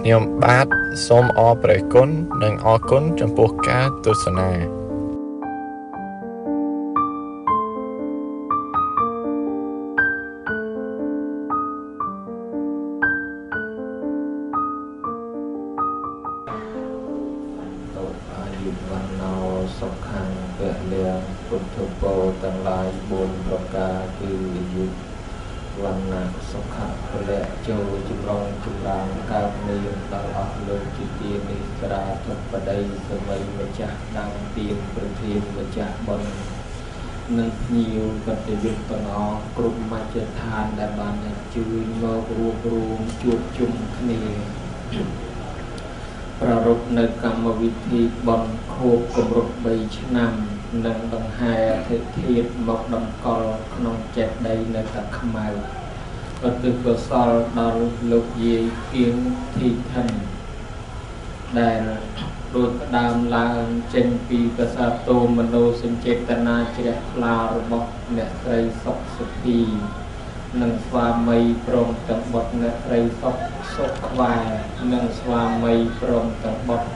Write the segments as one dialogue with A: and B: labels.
A: ខ្ញុំបាទសូមអរព្រគុណនិងអរគុណចំពោះការទស្សនា
B: សុខាំពលៈពុទ្ធពោទាំងឡាយ4ប្រការគឺអាយុវណ្ណៈសុខៈពលៈចូលចម្រុងចម្រើនកើតមានដល់អស់លោកជាទាននេះក្រាធិបតីសម័យម្ចាស់ដើមទានប្រធានម្ចាស់បុណ្យនិងភ្ញៀវកតយុត្តទាំងអស់គ្រប់មជ្ឈដ្ឋានដែលបានអញ្ជើញមករួបរวมជួបជុំគ្នាប្រារព្ធនៅកម្មវិធីបុណ្យខួបគម្រប់3ឆ្នាំនិងដង្ហែអធិធាតុមកតម្កល់ក្នុងចេតិយនៅតាខ្មៅឧទ្ទិសកុសលដល់លោកយាយគៀងធីថិនដែលដូចផ្ដើមឡើងចេញពីកសាទោមនោសញ្ចេតនាជ្រះថ្លារបស់អ្នកស្រីសុខសុភីនិងស្វាមីព្រមទាំងបុត្រអ្នកស្រីសុខសុខខ្វែនិងស្វាមីព្រមទាំងបុត្រ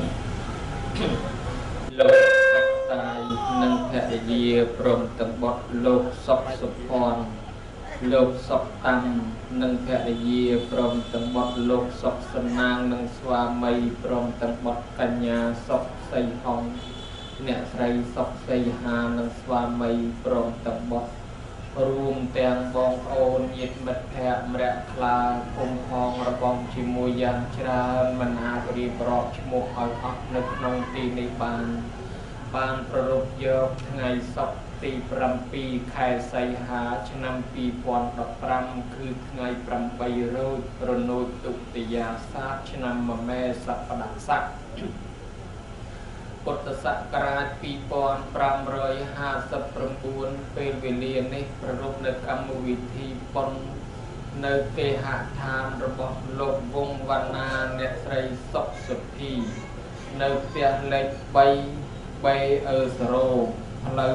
B: លោកសុខតាយនិងភរិយាព្រមទាំងបុត្រលោកសុខសុភ័ណ្ឌលោកសុខតាំងនិងភរិយាព្រមទាំងបុត្រលោកសុខសំណាងនិងស្វាមីព្រមទាំងបុត្រកញ្ញាសុខសីហុងអ្នកស្រីសុខសីហានិងស្វាមីព្រមទាំងបុត្ររួមទាំងបងប្អូនញាតិមិត្តភ័ក្តិម្រះថ្លាគុំផងរបងជាមួយយ៉ាងច្រើនមិនអាចរៀបរាប់ឈ្មោះឲ្យអស់នៅក្នុងទីនេះបានប្ររពយកថ្ងៃសុក្រទី7ខែសីហាឆ្នាំ2015គឺថ្ងៃ8រោចរនោចទុតិយាសាទឆ្នាំមមែសប្តាហ៍ស័កពុទ្ធសករាជ2559ពេលវេលានេះប្ររពនៅកម្មវិធីបុណ្យនៅគេហដ្ឋានរបស់លោកវងវណ្ណាអ្នកស្រីសុខសុភីនៅផ្ទះលេខ3 B អឺសរ៉ូផ្លូវ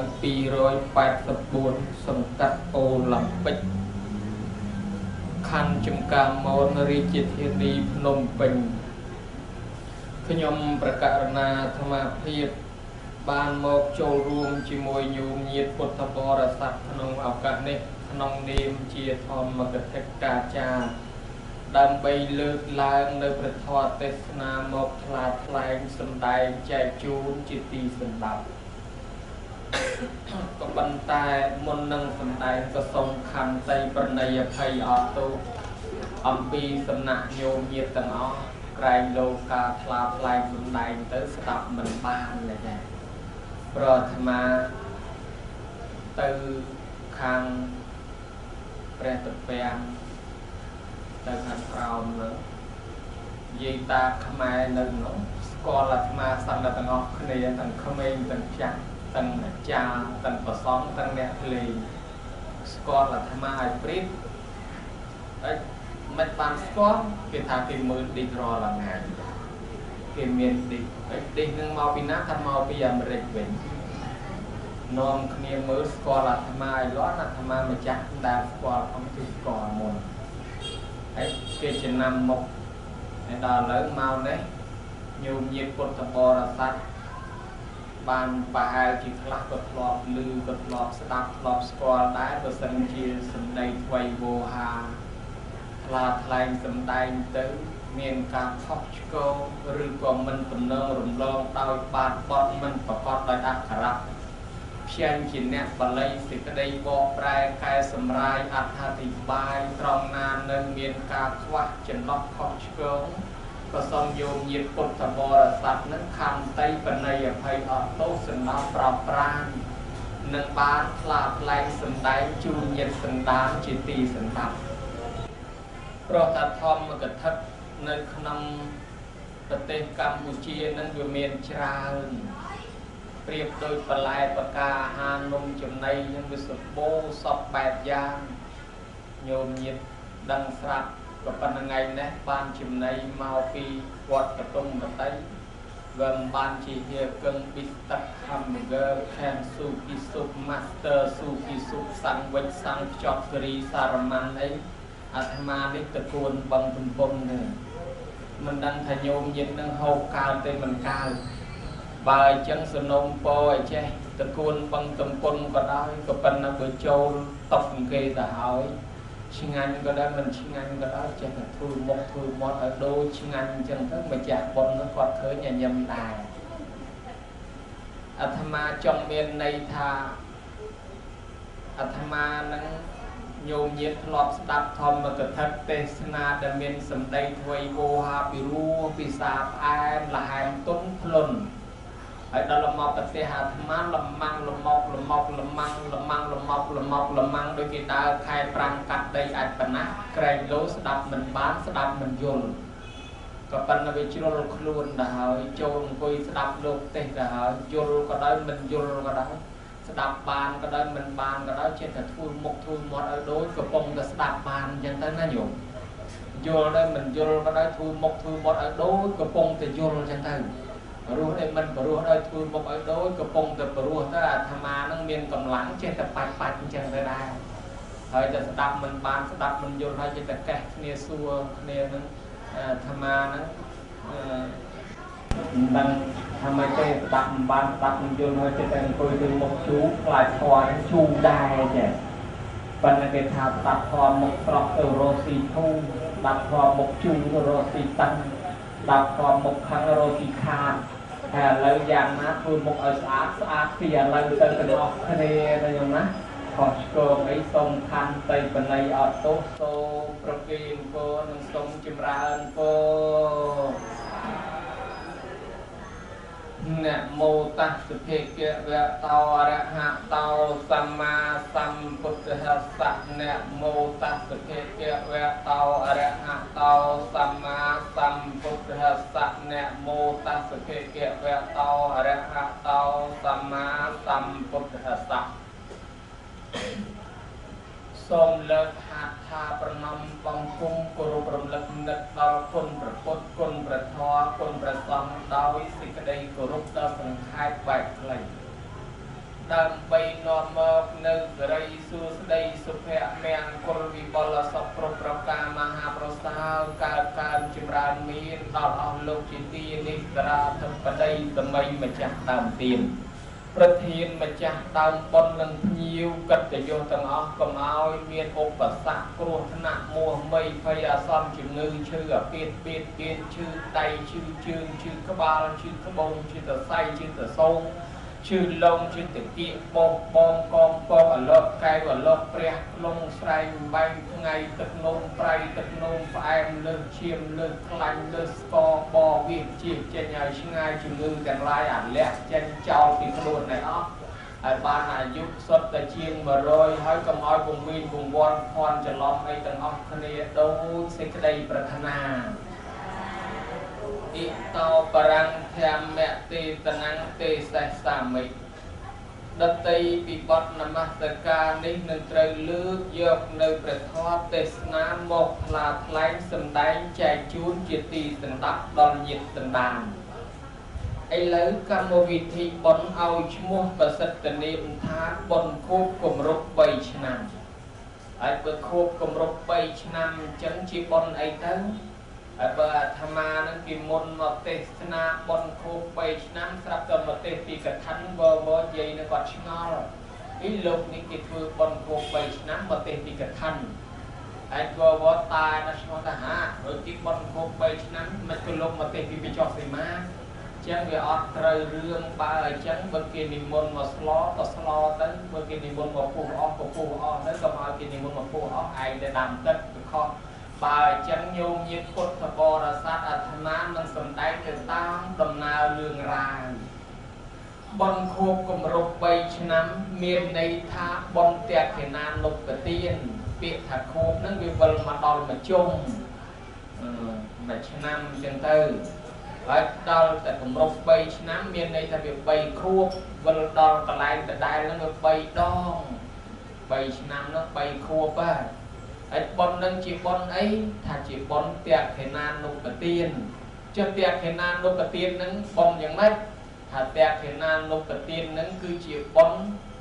B: 284សង្កាត់អូឡ িম্প ពិកខណ្ឌចំការមនរាជធានីភ្នំពេញខ្ញុំប្រកាសណាអាត្មាភាពបានមកចូលរួមជាមួយញោមញាតិពុទ្ធបរិស័ទក្នុងឱកាសនេះក្នុងនាមជាធម្មកថាកាចារ្យដើម្បីលើកឡើងនៅព្រះធម៌ទេសនាមកថ្លាថ្លែងសម្ដែងចែកជូនជាទីសន្តាប់ក៏ប៉ុន្តែមុននឹងសម្ដែងក៏សូមខន្តីប្រណីអភ័យអត់ទោសអំពីសំណាក់ញោមញាតិទាំងអស់ក្រែងលោកការថ្លាថ្លែងសម្ដែងទៅស្ដាប់មិនបានទេចាប្រអាត្មាទៅខាងព្រះតពាំងទៅខាងក្រោមនោះយាយតាខ្មែរនៅនោះស្គាល់អាត្មាសន្តិទាំងអស់គ្នាទាំងក្មេងទាំងចាស់ទាំងអាចារ្យទាំងប្រសងទាំងអ្នកភ្លេងស្គាល់អាត្មាឲ្យព្រៀបហើយមិនបានស្គាល់គេថាគេមើលឌីក្រលថ្ងៃគេមានឌីនឹងមកពីណាថាមកពីអាមេរិកវិញនាំគ្នាមើលស្គាល់អាត្មាឲ្យលាន់អាត្មាម្ចាស់ដែលស្គាល់អង្គគឺស្គាល់មុនហើយគេចំណាំមុខហើយដល់ឥឡូវមកនេះញោមញាតិពុទ្ធបរិស័ទបានប្រហែលជាខ្លះក៏ធ្លាប់ឮក៏ធ្លាប់ស្ដាប់ធ្លាប់ស្គាល់ដែរបើសិនជាសម្ដីថ្មីវោហាថ្លាថ្លែងសម្ដែងទៅមានការខុសឆ្គងឬក៏មិនទំនងរំលងដោយបាត់បត់មិនប្រកបដោយអក្ខរៈផ្សេងជាអ្នកបល័យសេចក្តីបកប្រែកែសម្រាយអត្ថាធិប្បាយត្រង់ណានៅមានការខ្វះចំណុចខុសឆ្គងក៏សូមយោមញាតិពុទ្ធបរិស័ទនឹងខន្តីបណីអភ័យអត់ទោសសំណោប្រោសប្រាននឹងបានថ្លាថ្លែងសម្ដែងជូនញាតិសន្តានជាទីសន្តាប់ព្រោះថាធម្មកថានៅក្នុងប្រទេសកម្ពុជានឹងវាមានច្រើនប្រៀបដូចបន្លែបកាអាហារនំចំណីនឹងវាសម្បូរសពបែបយ៉ាងញោមញាតិដឹងស្រាប់ក៏ប៉ុន្តែថ្ងៃនេះបានចំណីមកពីវត្តបតុមបតីវាបានជាហៀកឹងប៊ីស្ទឹក hamburger ខាំស៊ូគីស៊ុប master ស៊ូគីស៊ុបសាំងវិចសាំងខ្ចប់សេរីសារ៉ាម៉ាន់អីអាត្មានេះតកូនបឹងទំពុំនេះ mình đang thay nhôm nhìn đang hô cao tên mình cao bài chân sườn nôm po ai cheตะกูลบังตำปนก็ได้ก็เป็นนักเบอร์โจตบเกยแต่หายชิงงานก็ได้มันชิงงานก็ได้จะเป็นทุยมดở đôiชิงงานจังทั้งมาจากบนnó còn khởi nhà nhầm đài อาตมาจงเมียนในทาอาตมานั้นโยมเย็บหลอดดับทอมมากระทัดเตสนาดเมียนสำได้ถวยโวหาปิรูปิสาบไอละหายต้นพลนไอ้ดอลมอปฏิหารมาละมังละมอกละมอกละมังละมังละมอกละมอกละมังโดยกีดาใครปรังกัดได้อัดปนะไกรโลสดับมันบ้านสดับมันยนก็เป็นวิจารณ์คลุนนะฮะโจงคุยสดับโลกเตะนะฮะยนก็ได้มันยนก็ได้สดับบานก็ได้มันบานก็ได้เช่นแต่ทุนมกทุนหมดเอาโดยกระปงกับสดับบานยังตั้งนั่นอยู่ยนได้มันยนก็ได้ทุนมกทุนหมดเอาโดยกระปงแต่ยนยังตั้งรู้ได้มันรู้ได้ทุนมกเอาโดยกระปงแต่รู้ถ้าธรรมานั่งเมียนกำลังเช่นแต่ปัดยังได้เฮ้ยจะสดับมันบานสดับมันยนให้เช่นแต่แกะเนียซัวเนียนั้นธรรมานั้นดังทำไมเจ๊ตัดบ้านตัดมันยนต์ให้เจ๊แต่งตัวดึงหมกชูกลายคอนชูได้เนี่ยปัญญาเกถาตัดคอหมกตรอกโรสีทูตัดคอหมกชูโรสีตันตัดคอหมกคังโรสีคาแล้วอย่างนะคือหมกสะอาดเสียแล้วเติมกันออกทะเลอะไรอย่างนั้นขอโชว์ไอ้ทรงคันไปเป็นในออโต้โซโปรกีนโกนทรงจิมราอันโกเนี่ยโมตัสเพเกะเวะตาระหะตาสัมมาสัมพุทธัสสะเนี่ยโมตัสเพเกะเวะตาระหะตาสัมมาสัมพุทธัสสะเนี่ยโมตัสเพเกะเวะตาระหะตาสัมมาสัมพุทธัสสะសូមលើកហាត់ថាប្រណម្យបង្គំគោរពរំលឹកនឹកដល់គុណព្រះពុទ្ធគុណព្រះធម៌គុណព្រះសង្ឃដោយសេចក្តីគោរពដល់សង្ខេបបែបខ្លីដើម្បីនាំមកនៅសិរីសួស្តីសុភមង្គលវិបុលសុខគ្រប់ប្រការមហាប្រសើរកើតចម្រើនមានដល់អស់លោកជាទីនិសរាធិបតីសម័យម្ចាស់ដើមទៀនប្រធានម្ចាស់ដើមបុណ្យនឹងភ្ញៀវកិត្តិយសទាំងអស់កុំឲ្យមានឧបសគ្គគ្រោះថ្នាក់មោហមីភ័យអាសន្នជំងឺឈឺអាពាតឈឺដៃឈឺជើងឈឺក្បាលឈឺត្បូងឈឺសរសៃឈឺសរសោងឈឺលងឈឺតាគៀកបងកងពងអលត់កែវអលត់ព្រះលងស្រែងបែងថ្ងៃទឹកនោមប្រៃទឹកនោមផ្អែមលើសឈាមលើសខ្លាញ់លើសស្កបវាជាចេញឲ្យឆ្ងាយជំងឺទាំងឡាយអាលាក់ចេញចោលពីខ្លួនឯអស់ហើយបានអាយុសុទ្ធតែជាង100ហើយកុំឲ្យពងមានពងវាន់ភ័ន្តច្រឡំអីទាំងអស់គ្នាដូចសេចក្តីប្រាថ្នាอิโตปรังธรรมะเตตนังเตสัสสามิดติปิบทนมัสการនេះនឹងត្រូវលើកយកនៅព្រះធម៌ទេសនាមកផ្លាថ្លែងសម្ដែងចែកជូនជាទីសន្តាប់ដល់ញាតិសន្តានឥឡូវកម្មវិធីបុណ្យឲ្យឈ្មោះប្រសិទ្ធនាមថាបុណ្យខួបគម្រប់3ឆ្នាំហើយបើខួបគម្រប់3ឆ្នាំអញ្ចឹងជាបុណ្យអីទៅហើយបើអាត្មានឹងពីមុនមកទេសនាបុណ្យខួប3ឆ្នាំស្រាប់តែមកទេសពីកថាវនិយាយនឹងគាត់ឆ្ងល់ពីលោកនេះគេធ្វើបុណ្យខួប3ឆ្នាំមកទេសពីកថាហើយវតាណាស់ឈ្មោះតាហាដូចទីបុណ្យខួប3ឆ្នាំមិនក៏លោកមកទេសពីបិចោសីមាចឹងវាអត់ត្រូវរឿងបើអញ្ចឹងបើគេនិមន្តមកស្លទៅស្លទៅបើគេនិមន្តមកពុះអស់ទៅកុំឲ្យគេនិមន្តមកពុះអស់ឯងតែដាំទឹកទៅខុសបើអញ្ចឹងញោមញាតិពុទ្ធបរិស័ទអាត្មានឹងសម្ដែងទៅតាមដំណើររឿងរ៉ាវបុណ្យខួបគម្រប់3ឆ្នាំមានន័យថាបុណ្យតេខេណានុបទានពាក្យថាខួបហ្នឹងវាវិលមកដល់មួយជុំមួយឆ្នាំអញ្ចឹងទៅហើយដល់តែគម្រប់3ឆ្នាំមានន័យថាវា3ខួបវិលដល់កន្លែងដដែលហ្នឹងវា3ដង3ឆ្នាំហ្នឹង3ខួបហើយហើយបុណ្យនឹងជាបុណ្យអីថាជាបុណ្យតេខេណានុបទានចុះតេខេណានុបទានហ្នឹងបុណ្យយ៉ាងម៉េចថាតេខេណានុបទានហ្នឹងគឺជាបុណ្យ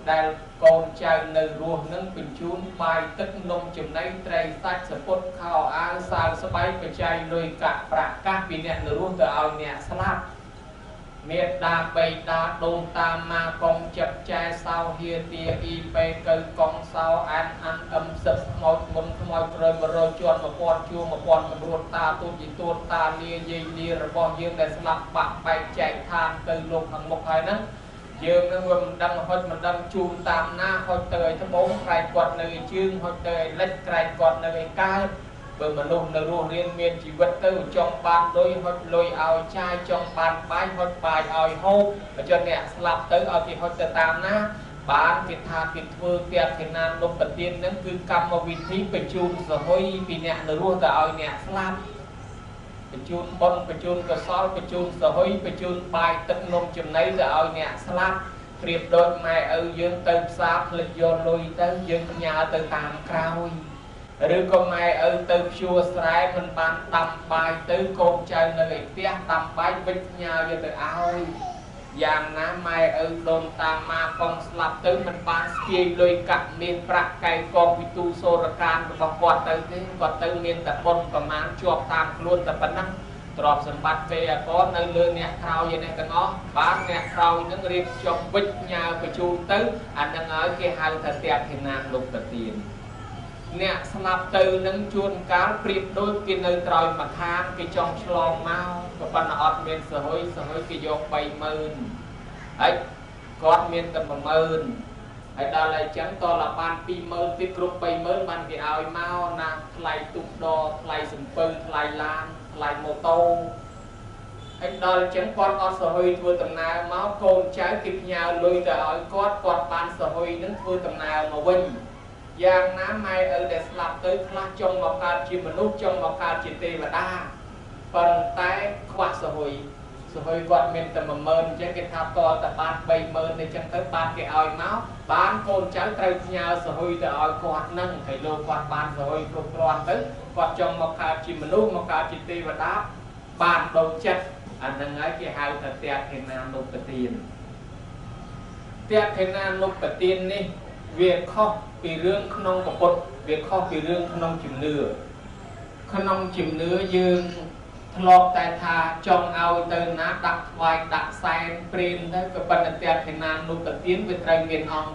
B: ដែលកូនចៅនៅរស់នឹងបញ្ជូនបាយទឹកនំចំណីត្រីសាច់សពុតខោអាវសាវស្បែកបច្ច័យលុយកាក់ប្រាក់កាសពីអ្នកនៅរស់ទៅឲ្យអ្នកស្លាប់មេត្តាបៃតាដូនតាម៉ាកងចិត្តចែសោហៀទាអ៊ីពេកៅកងសោអានអានអឹមសឹកខ្មោចមុនខ្មោចក្រោយ100ជាន់1000ជួរ1000កម្រួតតាទូចទូតតាលាយាយលារបស់យើងដែលស្លាប់បាក់បែកចែកឋានទៅលោកខាងមុខហើយហ្នឹងយើងនឹងវាមិនដឹងហុចមិនដឹងជូនតាមណាហុចទៅឲ្យត្បូងក្រែងគាត់នៅជើងហុចទៅឲ្យលិចក្រែងគាត់នៅឲ្យកើតបើមនុស្សនៅរស់រៀនមានជីវិតទៅចង់បានលុយហុចលុយឲ្យចាយចង់បានបាយហុចបាយឲ្យហូបបើចុះអ្នកស្លាប់ទៅឲ្យគេហុចទៅតាមណាបានគេថាគេធ្វើទៀតគេណានលុបប្រទៀនហ្នឹងគឺកម្មវិធីបញ្ជូនសហុយពីអ្នកនៅរស់ទៅឲ្យអ្នកស្លាប់បញ្ជូនបុណ្យបញ្ជូនកុសលបញ្ជូនសហុយបញ្ជូនបាយទឹកនំចំណីទៅឲ្យអ្នកស្លាប់ប្រៀបដូចម៉ែឪយើងទៅផ្សារផ្លិចយកលុយទៅយើងផ្ញើទៅតាមក្រោយឬក៏ម៉ែឪទៅភ្ជួរស្រែមិនបានដាំបាយទៅកូនចៅនៅឯផ្ទះដាំបាយវិចផ្ញើយកទៅឲ្យយ៉ាងណាម៉ែឪដូនតាម៉ាកងស្លាប់ទៅមិនបានស្គាយលុយកាក់មានប្រាក់កែកងពីទូសូរកានរបស់គាត់ទៅទេគាត់ទៅមានតែបុណ្យប្រមាណជាប់តាមខ្លួនតែប៉ុណ្ណឹងទ្រព្យសម្បត្តិពេលអកននៅលើអ្នកក្រោយនេះទាំងអស់បានអ្នកក្រោយនឹងរៀបចំវិចផ្ញើបញ្ជូនទៅអានឹងហើយគេហៅថាទក្ខិណានលោកប្រទានអ្នកស្លាប់ទៅនឹងជួនកាលប្រៀបដូចគេនៅក្រោយមកខាងគេចង់ឆ្លងមកក៏ប៉ុន្តែអត់មានសហុយគេយក30000ហើយគាត់មានតែ10000ហើយដល់ហើយចឹងតលបាន20000ទៀតគ្រប់30000បានគេឲ្យមកណាថ្លៃទូកដថ្លៃសំពៅថ្លៃឡានថ្លៃម៉ូតូហើយដល់ចឹងគាត់អត់សហុយធ្វើដំណើរមកកូនចៅគេផ្ញើលុយទៅឲ្យគាត់បានសហុយនឹងធ្វើដំណើរមកវិញយ៉ាងណាម៉ែឪដែលស្លាប់ទៅខ្លះចង់មកកើតជាមនុស្សចង់មកកើតជាទេវតាប៉ុន្តែខ្វះសហុយគាត់មានតែ10000អញ្ចឹងគេថាតតែបាន30000អញ្ចឹងទៅបានគេឲ្យមកបានកូនចៅត្រូវផ្ញើសហុយទៅឲ្យគាត់នឹងហើយលោកគាត់បានសហុយគ្រប់គ្រាន់ទៅគាត់ចង់មកកើតជាមនុស្សមកកើតជាទេវតាបានដូចចិត្តអាហ្នឹងហើយគេហៅថាទក្ខិណានុបទានទក្ខិណានុបទាននេះវាខុសពីរឿងក្នុងពុទ្ធវាខុសពីរឿងក្នុងជំនឿយើងធ្លាប់តែថាចង់ឲ្យទៅណាដាក់ថ្វាយដាក់សែនព្រានទៅក៏ប៉ុន្តែទក្ខិណានុបទានវាត្រូវមានអង្គ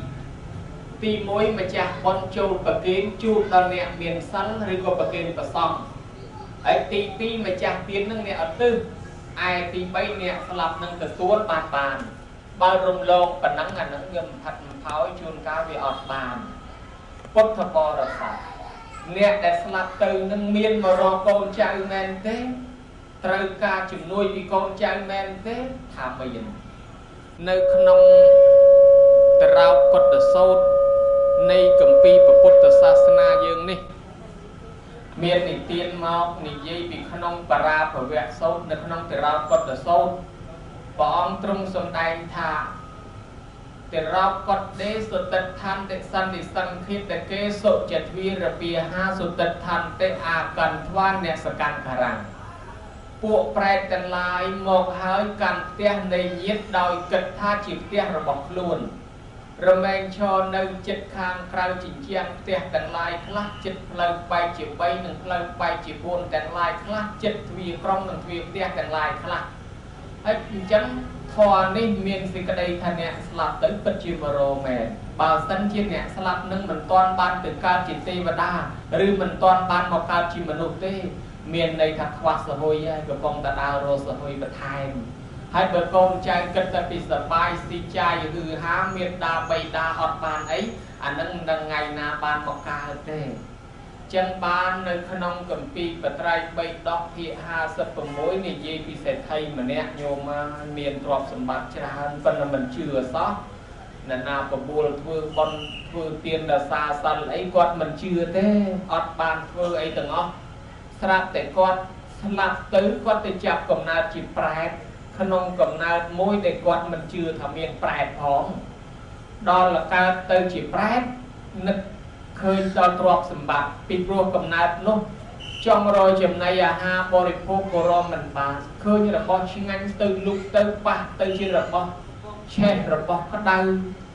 B: 3ទី1ម្ចាស់បុណ្យចូលប្រគេនជួបដល់អ្នកមានសិលឬក៏ប្រគេនប្រសងហើយទី2ម្ចាស់ទាននឹងអ្នកអត់ទិសឯទី3អ្នកស្លាប់នឹងទទួលបានបើរំលងប៉ុណ្ណឹងអានឹងយើងផាត់មិនថយជួនកាលវាអត់បានពុទ្ធបរិស័ទអ្នកដែលស្លាប់ទៅនឹងមានមករកកូនចៅមែនទេត្រូវការជំនួយពីកូនចៅមែនទេថាមាននៅក្នុងតរោកុត្តសូត្រនៃគម្ពីរពុទ្ធសាសនាយើងនេះមាននិទានមកនិយាយពីក្នុងបរាភវៈសូត្រនៅក្នុងតរោកុត្តសូត្រព្រះអង្គទ្រង់សម្ដែងថាទរោកុត្តេសុតិដ្ឋានតិសន្និសង្ឃិតកេសុចទ្វីរពាហាសុតិដ្ឋានតិអាកន្ធ្វាអ្នកសកੰខរាំងពួកប្រែតទាំងឡាយមកហើយកាន់ផ្ទះនៃញាតិដោយគិតថាជាផ្ទះរបស់ខ្លួនរមែងឈរនៅចិត្តខាងក្រៅជញ្ជាំងផ្ទះទាំងឡាយខ្លះចិត្តផ្លូវបែកជា3និងផ្លូវបែកជា4ទាំងឡាយខ្លះចិត្តទ្វារក្រុងនិងទ្វារផ្ទះទាំងឡាយខ្លះហើយអញ្ចឹងធម៌នេះមានសេចក្តីថាអ្នកស្លាប់ទៅពិតជាបរោមែនបើសិនជាអ្នកស្លាប់នឹងមិនទាន់បានទៅកើតជាទេវតាឬមិនទាន់បានមកកើតជាមនុស្សទេមានន័យថាខ្វះសហុយហើយកំពុងតែដើររកសហុយបន្ថែមហើយបើកូនចៅគិតតែពីសបាយស៊ីចាយឬហាមានដាបៃតាអត់បានអីអានឹងមិនដឹងថ្ងៃណាបានមកកើតទេចឹងបាននៅក្នុងគម្ពីរបត្រៃ3ដកភាគ56និយាយពីសេដ្ឋីម្នាក់ញោមមានទ្រព្យសម្បត្តិច្រើនប៉ុន្តែមិនជឿសោះអ្នកណាបបួលធ្វើបុណ្យធ្វើទានដល់សាសិលអីគាត់មិនជឿទេអត់បានធ្វើអីទាំងអស់ស្រាប់តែគាត់ស្លាប់ទៅគាត់ទៅចាប់កំណើតជាប្រែតក្នុងកំណើតមួយដែលគាត់មិនជឿថាមានប្រែតផងដល់កើតទៅជាប្រែតនឹកឃើញដល់ទ្រព្យសម្បត្តិពីព្រោះកំណើតនោះចង់រកចំណីអាហារបរិភោគក៏រកមិនបានឃើញរបស់ឆ្ងាញ់ទៅលុកទៅប៉ះទៅជារបស់ឆេះរបស់ក្តៅ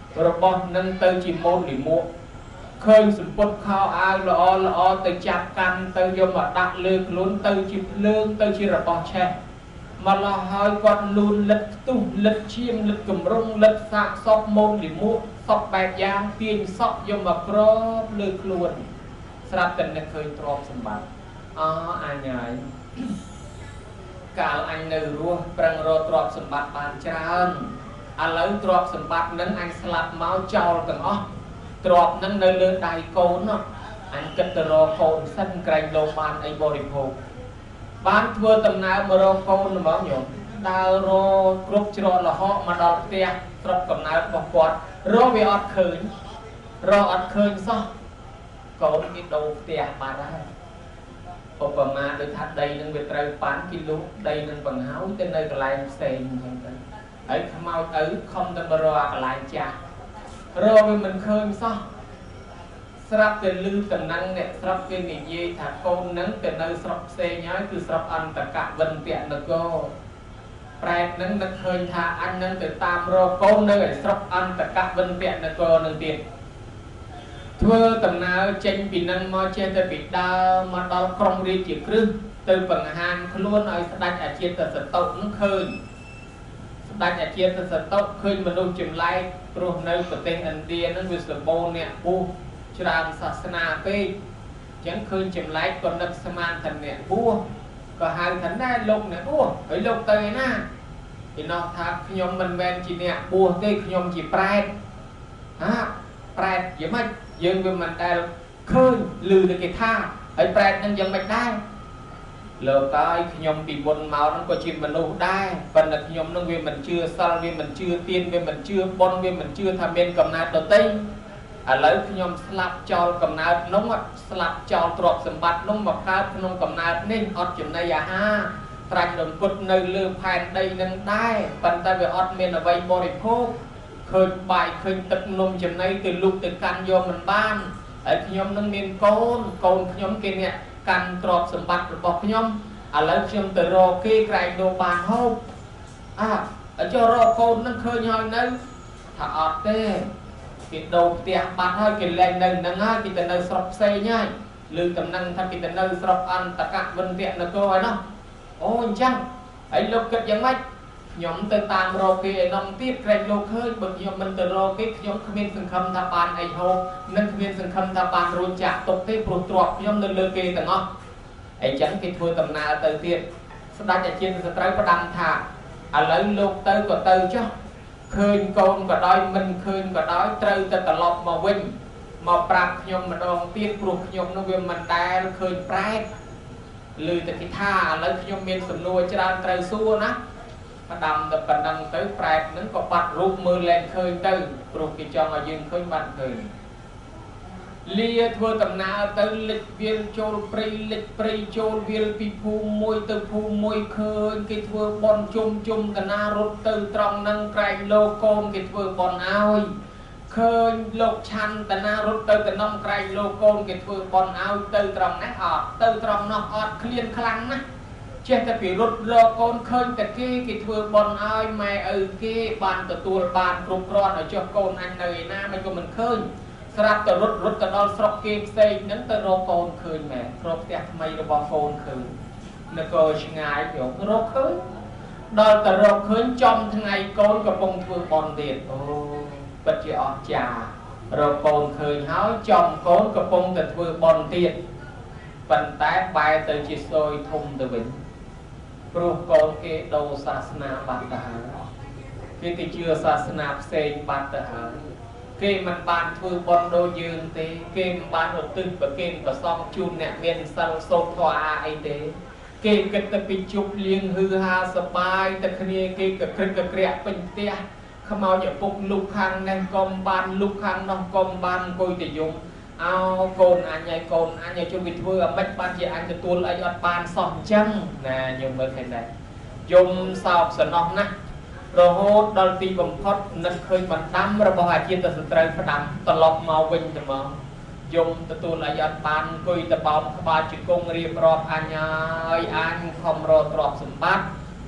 B: របស់នឹងទៅជាម៉ូតលីមួកឃើញសម្ពុតខោអាវល្អល្អទៅចាប់កាន់ទៅយកមកដាក់លើខ្លួនទៅជាភ្លើងទៅជារបស់ឆេះមកឡោះហើយគាត់លូនលិតផ្ទុះលិតឈាមលិតកំរុងលិតសាកសពម៉ូតលីមួកសពបែបយ៉ាងទាញសក់យកមកក្របលើខ្លួនស្រាប់តែនឹកឃើញទ្រព្យសម្បត្តិអញហើយកាលអញនៅរស់ប្រឹងរកទ្រព្យសម្បត្តិបានច្រើនឥឡូវទ្រព្យសម្បត្តិនឹងអញស្លាប់មកចោលទាំងអស់ទ្រព្យនឹងនៅលើដៃកូននោះអញគិតទៅរកកូនសិនក្រែងលោកបានអីបរិភោគបានធ្វើដំណើរមករកកូនហ្មងញោមដើររកគ្រប់ច្រកលហកមកដល់ផ្ទះស្រុកកំណើតរបស់គាត់រកវាអត់ឃើញរកអត់ឃើញសោះកូនគេដូរផ្ទះបាត់ហើយឧបមាដូចថាដីនឹងវាត្រូវប៉ាន់គេលុះដីនឹងបង្ហើយទៅនៅកន្លែងផ្សេងអញ្ចឹងទៅហើយខ្មោចទៅខំទៅរកអាកន្លែងចាស់រកវាមិនឃើញសោះស្រាប់តែលឺតំណែងអ្នកស្រុកគេនិយាយថាកូននឹងទៅនៅស្រុកផ្សេងហើយគឺស្រុកអន្តកវិន្ទនគរប្រែតនឹងនឹកឃើញថាអញនឹងទៅតាមរកកូននៅឯស្រុកអន្តកវិន្ទនគរនឹងទៀតធ្វើដំណើរចេញពីនឹងមកចេះទៅពីដើមមកដល់ក្រុងរាជាគ្រឹះទៅបង្ហាញខ្លួនឲ្យស្ដេចអាជាតសតុនឹងឃើញស្ដេចអាជាតសតុឃើញមនុស្សចម្លែកព្រោះនៅប្រទេសឥណ្ឌានឹងវាសម្បូរអ្នកពុះច្រើនសាសនាពេកអញ្ចឹងឃើញចម្លែកក៏នឹកស្មានថាអ្នកពុះក៏ហៅថាណែលោកអ្នកពុះហើយលោកទៅឯណាគេណោះថាខ្ញុំមិនមែនជាអ្នកពុះទេខ្ញុំជាប្រែតប្រែតយ៉ាងម៉េចយើងវាមិនដែលឃើញឮតែគេថាហើយប្រែតនឹងយ៉ាងម៉េចដែរលោកហើយខ្ញុំពីមុនមកហ្នឹងក៏ជាមនុស្សដែរប៉ុន្តែខ្ញុំនឹងវាមិនជឿសិលវាមិនជឿទានវាមិនជឿបុណ្យវាមិនជឿថាមានកំណើតដទៃឥឡូវខ្ញុំស្លាប់ចោលកំណើតនោះស្លាប់ចោលទ្រព្យសម្បត្តិនោះមកកើតក្នុងកំណើតនេះអត់ចំណីអាហារត្រាច់រង្គត់នៅលើផែនដីនឹងដែរប៉ុន្តែវាអត់មានអ្វីបរិភោគឃើញបាយឃើញទឹកនំចំណីទៅលុបទៅកាន់យកមិនបានហើយខ្ញុំនឹងមានកូនខ្ញុំគេអ្នកកាន់ទ្រព្យសម្បត្តិរបស់ខ្ញុំឥឡូវខ្ញុំទៅរកគេក្រែងលោកបានហូបចុះរកកូននឹងឃើញហើយនៅថាអត់ទេគេដូរផ្ទះបាត់ហើយគេលែងនៅនឹងហើយគេទៅនៅស្រុកផ្សេងហើយឬតំណែងថាគេទៅនៅស្រុកអន្តកវិន្ទនគរហើយនោះអូអញ្ចឹងហើយលោកគិតយ៉ាងម៉េចខ្ញុំទៅតាមរកគេឯនោះទៀតក្រែងលោកឃើញបើខ្ញុំមិនទៅរកគេខ្ញុំគ្មានសង្ឃឹមថាបានអីហូបនិងគ្មានសង្ឃឹមថាបានរួចចាក់ទុកទេព្រោះទ្រព្យខ្ញុំនៅលើគេទាំងអស់អញ្ចឹងគេធ្វើដំណើរទៅទៀតស្ដេចអាជាសត្រូវផ្ដាំថាឥឡូវលោកទៅក៏ទៅចុះឃើញកូនក៏ដោយមិនឃើញក៏ដោយត្រូវតែត្រឡប់មកវិញមកប្រាប់ខ្ញុំម្ដងទៀតព្រោះខ្ញុំនោះវាមិនដែលឃើញប្រែតឮតែគេថាឥឡូវខ្ញុំមានសំណួរច្រើនត្រូវសួរណាផ្ដាំតែប៉ុណ្ណឹងទៅប្រែតនឹងក៏បាត់រូបមើលលែងឃើញទៅព្រោះគេចង់ឲ្យយើងឃើញបាត់ឃើញលាធ្វើដំណើរទៅលិចវាលចូលព្រៃលិចព្រៃចូលវាលពីភូមិមួយទៅភូមិមួយឃើញគេធ្វើបន់ជុំកណារត់ទៅត្រង់នឹងក្រែងលោកកូនគេធ្វើបន់ឲ្យឃើញលោកឆាន់តាណារត់ទៅតំណំក្រែងលោកកូនគេធ្វើបន់ឲ្យទៅត្រង់នេះអត់ទៅត្រង់នោះអត់ឃ្លានខ្លាំងណាស់ចេះតែពីរត់រកកូនឃើញតែគេធ្វើបន់ឲ្យម៉ែឪគេបានទទួលបានគ្រប់គ្រាន់ឲ្យចុះកូនអញនៅឯណាមិនក៏មិនឃើញស្រាប់តែរត់ទៅដល់ស្រុកគេផ្សេងហ្នឹងទៅរកកូនឃើញមែនគ្របផ្ទះថ្មីរបស់កូនឃើញនគរឆ្ងាយយករកឃើញដល់ទៅរកឃើញចំថ្ងៃកូនកំពុងធ្វើបន់ទៀតអូពិតជាអស្ចារ្យរកកូនឃើញហើយចំកូនកំពុងតែធ្វើបន់ទៀតប៉ុន្តែបែរទៅជាសយធំទៅវិញព្រោះកូនគេដូរសាសនាបាត់ទៅហើយគេទៅជឿសាសនាផ្សេងបាត់ទៅហើយគេមិនបានធ្វើបន់ដូចយើងទេគេមិនបានឧទ្ទិសប្រគេនប្រសងជូនអ្នកមានសិលសូត្រធម៌អីទេគេគិតតែពីជប់លៀងហឺហាសបាយតែគ្នាគេក៏ក្រឹកក្រាក់ពេញផ្ទះខ្មោចឪពុកលុកខាងនេះកុំបានលុកខាងនោះកុំបានអង្គុយទៅយំអោកូនអញឲ្យកូនអញឲ្យជួយវាធ្វើអាម៉េចបានជាអញទទួលអីអត់បានសោះអញ្ចឹងណាញោមមើលឃើញដែរយំសោកសំណោះណាស់រហូតដល់ទីបំផុតនឹកឃើញបណ្ដាំរបស់អាជាតសត្រូវផ្ដាំត្រឡប់មកវិញទៅមកយំទទួលអីអត់បានអង្គុយទៅបោមក្បាលជង្គង់រៀបរាប់អញហើយអញខំរកទ្រព្យសម្បត្តិ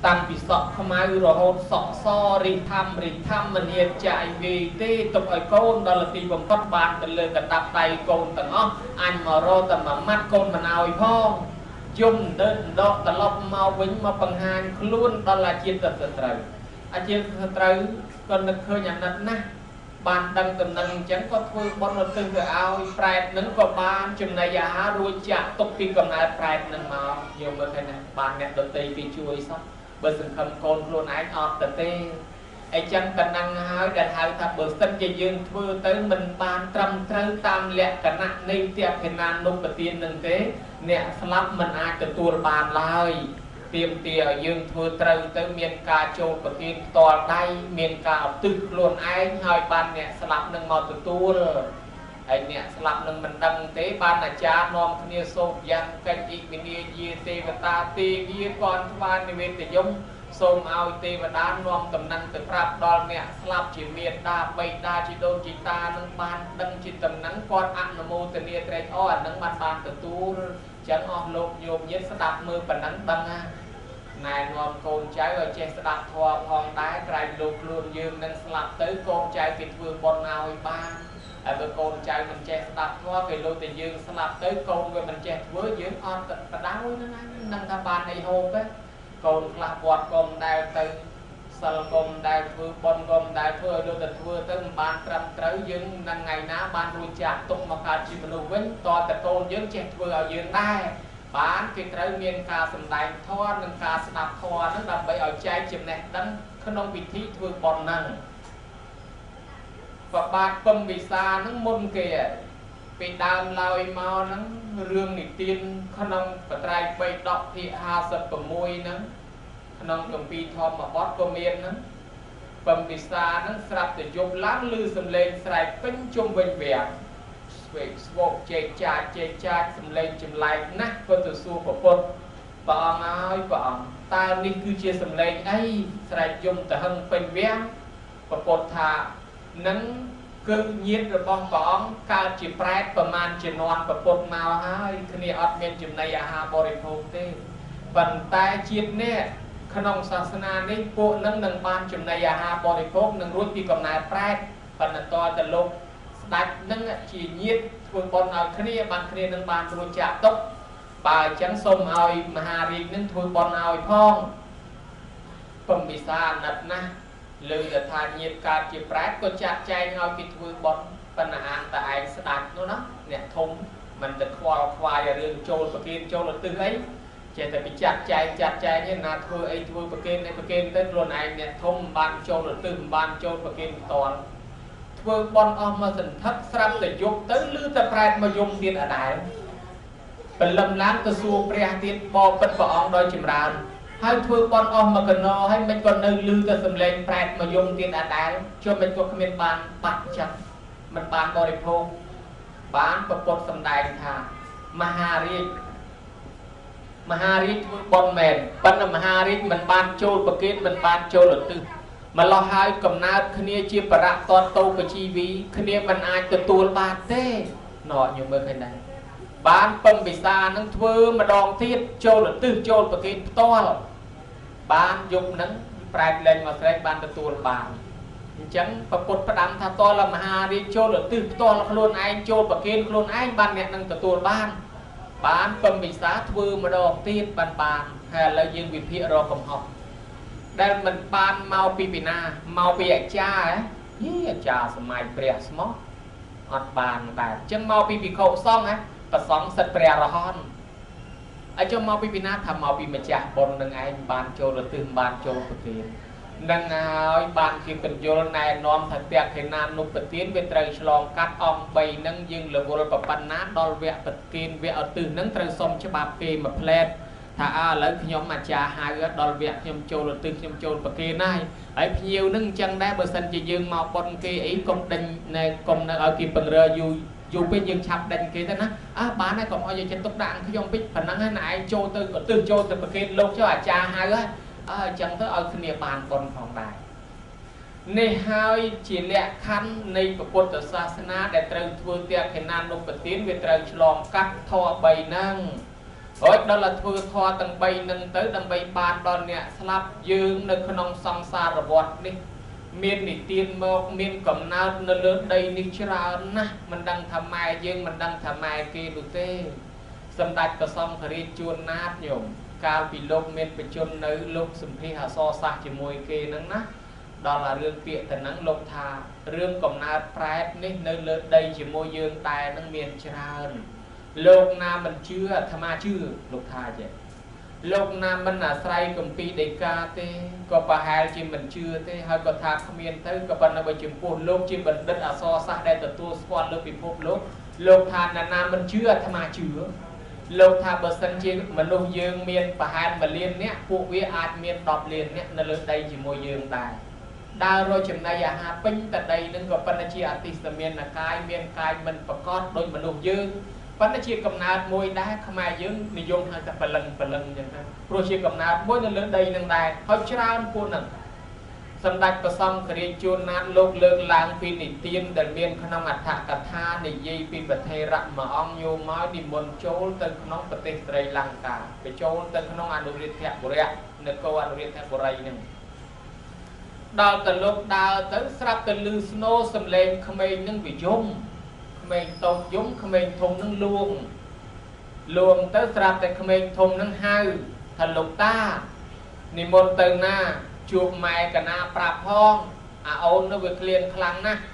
B: តាំងពីសក់ខ្មៅរហូតសក់សរីធម្មមិនហ៊ានចាយវាយទេទុកឲ្យកូនដល់ទីបំផុតបានទៅលើកណ្ដាប់ដៃកូនទាំងអស់អញមករកតែមួយម៉ាត់កូនមិនឲ្យផងយំដេកដកត្រឡប់មកវិញមកបង្ហាញខ្លួនដល់អាជាតិសត្រូវអាជាតិសត្រូវក៏នឹកឃើញអាណិតណាស់បានដឹងតំណែងអញ្ចឹងក៏ធ្វើបុណ្យឧទ្ទិសទៅឲ្យប្រែតនឹងក៏បានចំណីអាហាររួចចាក់ទុកពីកំណើតប្រែតនឹងមកយកមើលឃើញណាបានអ្នកដទៃគេជួយសោះបើសង្ឃឹមកូនខ្លួនឯងអត់ទៅទេអញ្ចឹងតំណែងហើយដែលហៅថាបើសិនជាយើងធ្វើទៅមិនបានត្រឹមត្រូវតាមលក្ខណៈនៃទស្សនានុបទាននឹងទេអ្នកស្លាប់មិនអាចទទួលបានឡើយទាមទារឲ្យយើងធ្វើត្រូវទៅមានការចូលប្រទានផ្ទាល់ដៃមានការឧទ្ទិសខ្លួនឯងហើយបានអ្នកស្លាប់នឹងមកទទួលហើយអ្នកស្លាប់នឹងមិនដឹងទេបានអាចារ្យនាំគ្នាសូត្រយ៉ាងកិច្ចអ៊ីវិនីយាទេវតាទេវាគាន់ថ្វាយនិវេទយមសូមឲ្យទេវតានាំតំណែងទៅប្រាប់ដល់អ្នកស្លាប់ជាមេត្តាបិតាជីដូនជីតានឹងបានដឹងជាតំណែងគាត់អនុមោទនាត្រេកអរអានឹងបានទទួលចឹងអស់លោកញោមញាតិស្ដាប់មើលប៉ុណ្ណឹងដឹងណាណែនាំកូនចៅឲ្យចេះស្ដាប់ធម៌ផងដែរក្រែងលោកខ្លួនយើងនឹងស្លាប់ទៅកូនចៅគេធ្វើបុណ្យឲ្យបានហើយបើកូនចៅមិនចេះស្ដាប់ធម៌គេលោកតែយើងស្លាប់ទៅកូនវាមិនចេះធ្វើយើងអត់បដៅហ្នឹងនឹងថាបានអីហូបទេកូនខ្លះគាត់កុំដែលទៅសិលកុំដែលធ្វើបុណ្យកុំដែលធ្វើឲ្យលោកតែធ្វើទៅមិនបានត្រឹមត្រូវយើងនឹងថ្ងៃណាបានរួចចាក់ទុកមកកើតជាមនុស្សវិញតតែកូនយើងចេះធ្វើឲ្យយើងដែរបានគេត្រូវមានការសម្ដែងធម៌និងការស្ដាប់ធម៌ហ្នឹងដើម្បីឲ្យចែកចំណេះដឹងក្នុងវិធីធ្វើបុណ្យហ្នឹងបបាទពំវិសាហ្នឹងមុនគេពីដើមឡើយមកហ្នឹងរឿងនិទានក្នុងបត្រៃបៃដកទី56ហ្នឹងក្នុងគម្ពីរធម្មបទក៏មានហ្នឹងពំវិសាហ្នឹងស្រាប់តែយប់ឡើងឮសំឡេងស្រែកពេញជុំវិញវាំងស្វេកស្វោកជែកចាចសំឡេងចម្លែកណាស់ក៏ទៅសួរព្រះពុទ្ធព្រះអង្គហើយព្រះអង្គតើនេះគឺជាសំឡេងអីស្រែកយំទៅហឹងពេញវាំងព្រះពុទ្ធថានឹងគឺញាតិរបស់ព្រះអង្គកើតជាប្រែតប្រមាណជំនាន់ព្រះពុទ្ធមកហើយគ្នាអត់មានចំណីអាហារបរិភោគទេប៉ុន្តែជាតិនេះក្នុងសាសនានេះពួកនឹងបានចំណីអាហារបរិភោគនឹងរួចពីកំណើតប្រែតប៉ុន្តែតទៅលោកស្ដេចនឹងជាញាតិធ្វើបុណ្យឲ្យគ្នាបានគ្នានឹងបានរួចចាក់ទុកបើអញ្ចឹងសូមឲ្យមហារាជនឹងធ្វើបុណ្យឲ្យផងពំពិសាអាណិតណាស់លើកថាញាតិកើតជាប្រែតក៏ចាត់ចែងឲ្យគេធ្វើបុណ្យប៉ុន្តែអានតែឯងស្ដេចនោះណាអ្នកធំមិនទៅខ្វល់ខ្វាយរឿងចូលប្រគិនចូលឧទ្ទិសអីចេះតែពិចាត់ចែងឯណាធ្វើអីធ្វើប្រគិនឯប្រគិនទៅខ្លួនឯងអ្នកធំមិនបានចូលឧទ្ទិសមិនបានចូលប្រគិនផ្ទាល់ធ្វើបន់អស់មកសន្ធឹកស្រាប់តែយប់ទៅឮតែប្រែតមកយំទៀតអដែលព្រលឹមឡើងទៅសួរព្រះទៀតបបិទ្ធព្រះអង្គដោយចម្រើនហើយធ្វើបន់អស់មកកណោហើយមិនក៏នៅឮតែសំឡេងប្រែតមកយំទៀតអដែលជុំមិនក៏គ្មានបានបាត់ចឹងមិនបានបរិភោគបានប្រពុតសម្ដែងថាមហារាជធ្វើបន់មែនប៉ុន្តែមហារាជមិនបានចូលប្រគិនមិនបានចូលឧទ្ទិសម្លោះហើយកំណើតគ្នាជាបរៈតតោបជីវីគ្នាមិនអាចទទួលបានទេណោះខ្ញុំមើលឃើញដែរបានពំពិសានឹងធ្វើម្ដងទៀតចូលឧទ្ទិសចូលប្រគិនផ្ទាល់បានយប់នឹងប្រែតលែងមកស្រែកបានទទួលបានអញ្ចឹងប្រពុតផ្ដាំថាតលមហារាជចូលឧទ្ទិសផ្ទាល់ខ្លួនឯងចូលប្រគិនខ្លួនឯងបានអ្នកនឹងទទួលបានពំពិសាធ្វើម្ដងទៀតបានហើយឥឡូវយើងវិភាគរកកំហុសដែលមិនបានមកពីពីណាមកពីអាចារ្យអាចារ្យសម័យព្រះស្មោះអត់បានដែរអញ្ចឹងមកពីភិក្ខុសង្ឃប្រសង្ឃសិទ្ធព្រះរហន្តហើយចុះមកពីពីណាថាមកពីម្ចាស់បុណ្យនឹងឯងបានចូលឧទ្ទិសបានចូលប្រទាននឹងហើយបានជាបញ្យលណែនាំថាតក្ខិណានុប្រទានវាត្រូវឆ្លងកាត់អង្គ3នឹងយើងរវល់ប្របណ្ណាដល់វគ្គប្រទានវគ្គឧទ្ទិសនឹងត្រូវសុំច្បាប់គេមួយផ្លែតថាឥឡូវខ្ញុំអាចារ្យហៅដល់វគ្គខ្ញុំចូលឧទ្ទិសខ្ញុំចូលប្រគេនហើយភ្ញៀវនឹងអញ្ចឹងដែរបើសិនជាយើងមកបុណ្យគេអីកុំដេញកុំនៅឲ្យគេពង្រើយូរពេកយើងឆាប់ដេញគេទៅណាបានហើយកុំឲ្យយកចិត្តទុកដាក់ខ្ញុំពេកប៉ុណ្ណឹងហើយណែឯងចូលទៅឧទ្ទិសចូលទៅប្រគេនលោកចុះអាចារ្យហៅហើយអញ្ចឹងទៅឲ្យគ្នាបានបុណ្យផងដែរនេះហើយជាលក្ខខណ្ឌនៃពុទ្ធសាសនាដែលត្រូវធ្វើតក្ខិណានុប្រទានវាត្រូវឆ្លងកាត់ធម៌3ហ្នឹង rồi đó là thưa thoa tầng bay nâng tới đầm bay bàn đòn nè slap dương nơi khung song xa rồi vọt đi miền đi tiên một miền cầm nào nơi lớn đây đi chả na mình đang tham mai dương mình đang tham mai kia được thế xâm đạch có xong khởi chuồn nát nhổm cao bị lốp miền bị chôn nơi lốp sum phi hà so sạc chỉ môi kia nắng nát đó là rương tiện thần nắng lốp thà rương cầm nào pride ní nơi lớn đây chỉ môi dương tài nắng miền chả lục nam mình chưa tham ma chưa lục thà vậy lục nam mình là say cầm pi đề ca tê có bà hai chỉ mình chưa tê hơi có thà miền tới có phần là bởi chừng buồn lục chỉ mình đất à so sạc đây từ tua squat lục bị phốt lục thà là nam mình chưa tham ma chưa lục thà bờ sân chi mình lục dương miền bà hai mà liên nè phụ vía ạt miền đọp liền nè nơi lớn đây chỉ môi dương tài đa rồi chừng này à ha pin tại đây nên có phần là chi artist miền là miền cai mình và con đôi mình lục dương vẫn là chia cầm nát môi đá không ai dương niềm dùng hai tập lần như thế rồi chia cầm nát môi nó lớn đây nâng đài hơi trao cuốn nè sân đạch và xong cái chuồn nát lục lương làng pin nỉ tiên đền miền khăn ông ạt thạc cả tha nỉ dây pin bật thề rậm mà ông nhô nói đi muốn trốn tới khăn ông bật tê sợi làng cả để trốn tới khăn ông ăn đồ riết thẹt của rẹ nơi câu ăn đồ riết thẹt của rây nè đào từ lúc đào tới sắp từ lư snow sầm lên không ai nâng bị dùng mình tông giống mình thùng nâng luồng tới sạp tại mình thùng nâng hai thần lục ta ni môn từ na chuột mày cả na prap phong ôn nó việc liền khăng na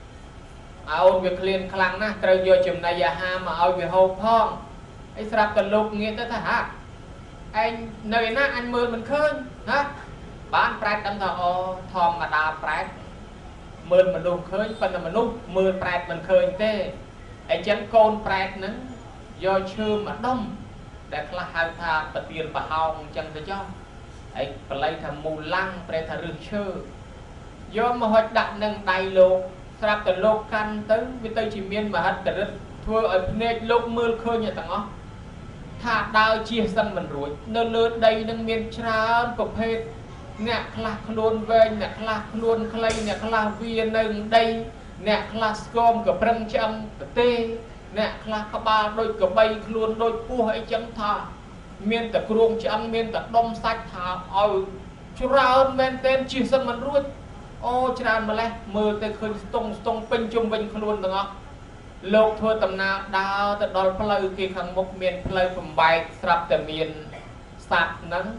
B: ôn việc liền khăng na trời giờ chừng này giờ ha mà ôn việc hộp phong ấy sạp thần lục nghĩa tới hả anh nơi na anh mưa mình khơi hả bán prap đâm thọ thòm mà đà prap mơn mình luôn khơi phần là mình lúc mưa prẹt mình khơi thế ấy chân côn prẹt nữa do chưa mà đông để là hai thà bật tiền bà hồng chân thế cho ấy phải lấy thằng mù lăng prẹt thà rực chơ do mà hoạt động nâng đầy lô sắp từ lô căn tới với tây chỉ miên mà hết từ rất thua ở nơi lúc mưa khơi như thằng ó thà đào chia sân mình rồi nơi lớn đây nâng miên tràn cục hết nè khla luôn về nè khla luôn clay nè khla viên nâng đây nè khla scom của prăng châm của tê nè khla ba đôi của bay luôn đôi cua hay chấm thà miên tập ruộng châm miên tập đông sạch thà ôi churao men tên chỉ sân mình ruột ô chran mà lên mưa tê khơi stung pin chung vinh luôn được không lục thua tầm nào đào tận đòn plei kia khang mục miên plei from bay sập tầm miên sạt nắng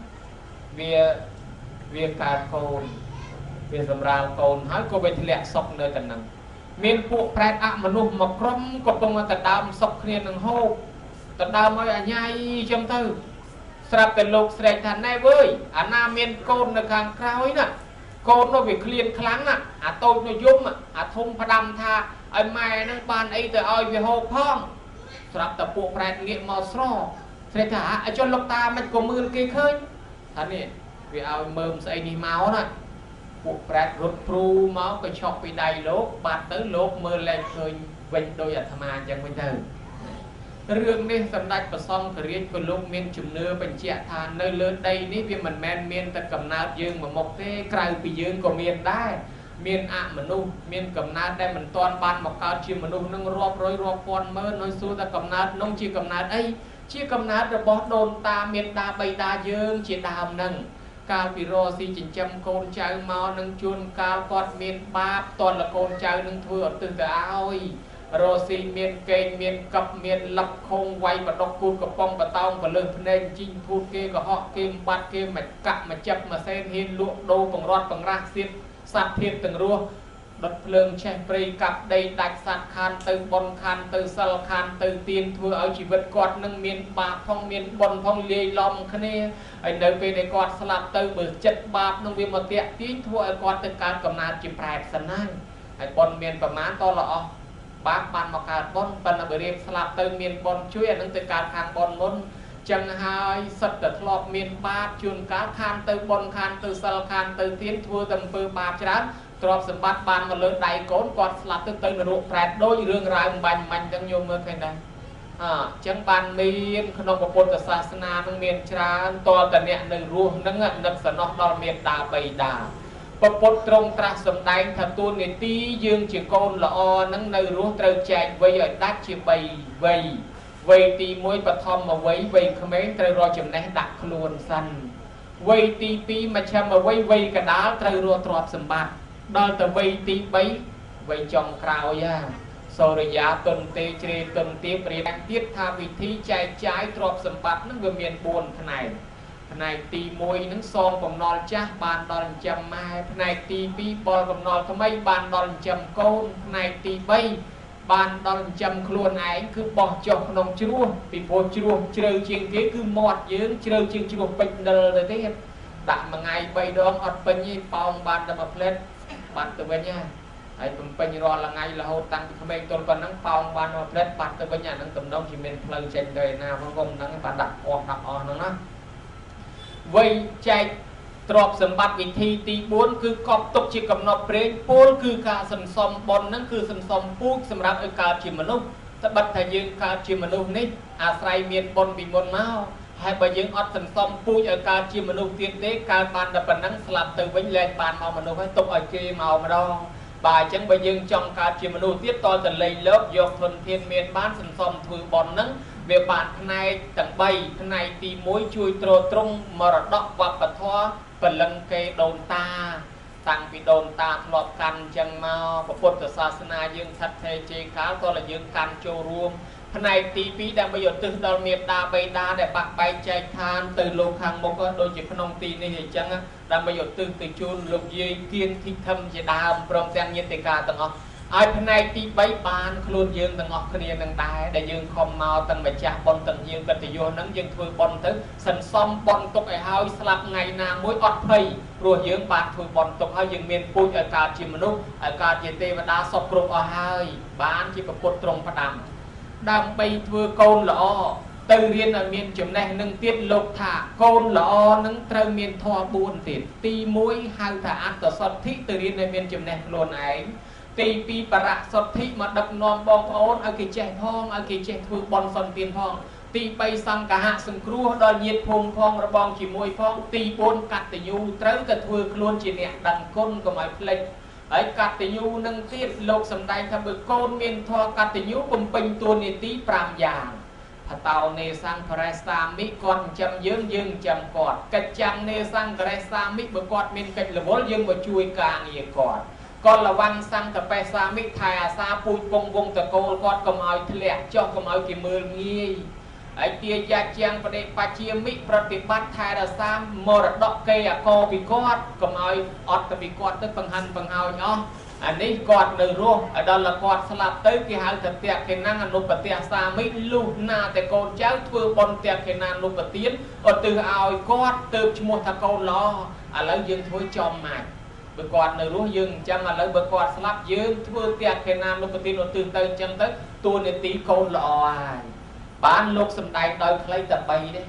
B: viên cà cồn viên sầm rào cồn hỏi cô về thì lẹ sọc nơi tận năng miền phụ prai ạ mà nụ mà crom cột bông mà tận đam sọc kia năng hô tận đam mới nhai trong tư sập tận lục sậy thành này với nam miền cồn là càng cao ấy nè cồn nó bị clean kháng nè tôi nó dung thung pha đam tha anh mai nó ban ấy từ ơi về hộp phong sập tận phụ prai nghĩa màu sro sậy thả cho lục ta mình có mưa kia khơi thật nè vì ao mơm xây đi máu nè buộc bẹt rút pru máu cái chọc bị đầy lốp bạt tới lốp mưa lên khơi vinh đôi ở tham ăn chẳng bình thường rương đi sầm đạch và xong cái riết của lúc miền chùm nưa bình chẹt thà nơi lớn đây ní vì mình men miền ta cầm nát dương mà một cái cày bị dương của miền đai miền ạ mà nu miền cầm nát đây mình toàn ban một cao chiêm mà nu nâng rọp rồi rọp con mơ nói xu ta cầm nát nông chỉ cầm nát ấy chỉ cầm nát rồi bót đồn ta miền đa bay đa dương chỉ đàm nâng cao bị rò si chỉnh châm côn chào mau nâng chuôn cao quạt miền ba toàn là côn chào nâng thưa từ từ áo rò si miền kênh miền cặp miền lập không quay và đọc côn của phong và tông và lưng nên chinh thu kê của họ kim bát kim mạch cặp mà chấp mà sen hiên lụa đô bằng rót bằng rác xiết sạt thiên từng rùa đột lương che prey cặp đây đạch sạt khan từ bon khan từ sal khan từ tiên thưa ở chỉ vật quạt nâng miền ba phong miền bon phong lê lom khné anh nơi về đây quạt sạp từ bờ chất bạc nông viên một tiện tiếng thua anh quạt từการcầm nát chìm prẹt sân này anh bon miềnประมาณ to lọ bác ban một cả bon ban là bờ đêm sạp từ miền bon chui anh từการhàng bon môn chẳng hai sật từ lọp miền ba chuồn cá khan từ bon khan từ sal khan từ tiên thua tầm bờ ba chán trọp sầm bát ban mà lớn đầy cốn quạt sạp từ là ruộng prẹt đôi rương rai bành mạnh đang nhôm mơ khen đây chẳng bàn miền không có quân xã na nông miền trà to tận nhẹ nơi ruộng nâng nâng sân nóc đo miền đà bầy đà bột trong tra sầm đánh thật tuôn người tí dương chỉ con là o nâng nơi ruộng trời chạy vây ở đắt chỉ bầy vây vây tì môi bật thom mà vây không mấy trời rồi chấm này đặt luôn săn vây tì pi mà chăm mà vây cả đá trời rồi trọp sầm bạc đó từ vây tì bấy vây trong cào ya sau rồi giá tuần tê chê tuần tiếp riêng tiết tha vị thi trái trọp sầm bạc nó vừa miền buồn thế này tì môi nó son còn non chát bàn đòn chầm mai này tì pi bò còn non thằng mấy bàn đòn chầm côn này tì bay bàn đòn chầm luôn ấy cứ bỏ chọc nông chúa bị vô chúa chơi chiên ghế cứ mọt dưỡng chơi chiên chúa bệnh đờ rồi thế đã mà ngày bay đó ọt bên như phong bàn đập lên bàn từ bên nha ấy tụm bên rồi là ngày là hậu tăng thì bên tôi còn nắng phong bàn đập lên bàn từ bên nhà nắng tụm đông thì mình lời trên đời nào nó gồm nắng bàn đặt nó vây chạy trọp sầm bát vị thi tí 4 cứ cọp tục chỉ cầm nọ preng pol cứ cả sân som bon nắng cứ sân som puk sầm rạp ở cả chỉ mà lúc ta bắt thay dương cả chỉ mà lúc ní sai miền bon bị môn máu hai bà dương ọt sân som puk ở cả chỉ mà lúc tiên tế cả bàn đập nắng slap từ vĩnh lên bàn màu mà lúc hay tục ở kia màu mà đo bà chẳng bà dương trong cả chỉ mà lúc tiếp to từ lấy lớp dọc thuần thiên miền bán sân som thử bon nắng về bạn này tầng 3 này thì mối chui trồ trung mà đọc và bật thoa phần lưng cây đồn ta tăng vì đồn ta lọp căn chân mau và Phật sa na dương thật thế chế khá to là dương căn châu ruộng phần này tí phí đang bây giờ từ đầu miệt đa bay đa để bạc bay chạy than từ lục hàng một đôi chỉ phân ông tì này thì chẳng đang bây giờ từ chun lục dây kiên thi thâm chỉ đàm prom sen nhiên tình cả tầng ọ ai phần này tí bay bàn luôn dương tầng ọ kia tầng tai để dương không mau tầng bạch cha bon tầng dương cần thì vô nắng dương thôi bon tới sân xóm bon tục ai hao slap ngày nào mỗi ọt phây rồi dương bạc thôi bon tục hai dương miền pui ở cả chỉ mนุở cả chỉ tê và đá sọc group ở hai bán chỉ có cột trong phát đàm đang bay thưa côn lọ từ riêng ở miền chấm này nâng tiết lục thả côn lọ nâng trâu miền thoa buồn tiền ti mũi hai thả ăn tờ sọt thích từ riêng ở miền chấm này luôn ấy ti pi para sọt thích mà đập non bong ôn ở cái trẻ phong ở cái trẻ thưa bon son tiền phong ti bay sang cả hạ sừng cua đòi nhiệt phong phong rồi bong chỉ môi phong ti bốn cắt từ nhu trâu cái thưa luôn chỉ nè đằng côn của máy play ấy cắt từ nhu nâng tiết lục sầm đai tham bực côn miền thoa cắt từ nhu cùng bình tuôn nè tí pram giang tàu nê sang Kresta mỹ con chăm dương chăm cọt cách chăm nê sang Kresta mỹ bữa cọt miền cách là vốn dương và chui càng nhiều cọt con là văn sang tập pe sa mỹ thà sa pui bông bông tập cô cọt cầm áo lẹ cho cầm áo kì mưa nghi ấy tia gia trang và đây pa chia mỹ pratipat thà là sa mờ đọt cây à co bị cọt cầm áo ọt cầm bị cọt tới phần hào nhó anh ấy cọt từ ruộng ở đó là cọt slap tới cái hàng thật tiệt cái năng anh nộp bát tiệt xa mấy lúc na để con cháu thưa bon tiệt cái năng nộp bát tiệt ở từ ao cọt từ một thằng con lo à lấy dương thôi cho mày bữa cọt từ ruộng dương chăng là lấy bữa cọt slap dương thưa tiệt cái năng nộp bát tiệt ở từ từ chăng tới tua này tí con lo bán lúc sầm đai đôi lấy tập bay đấy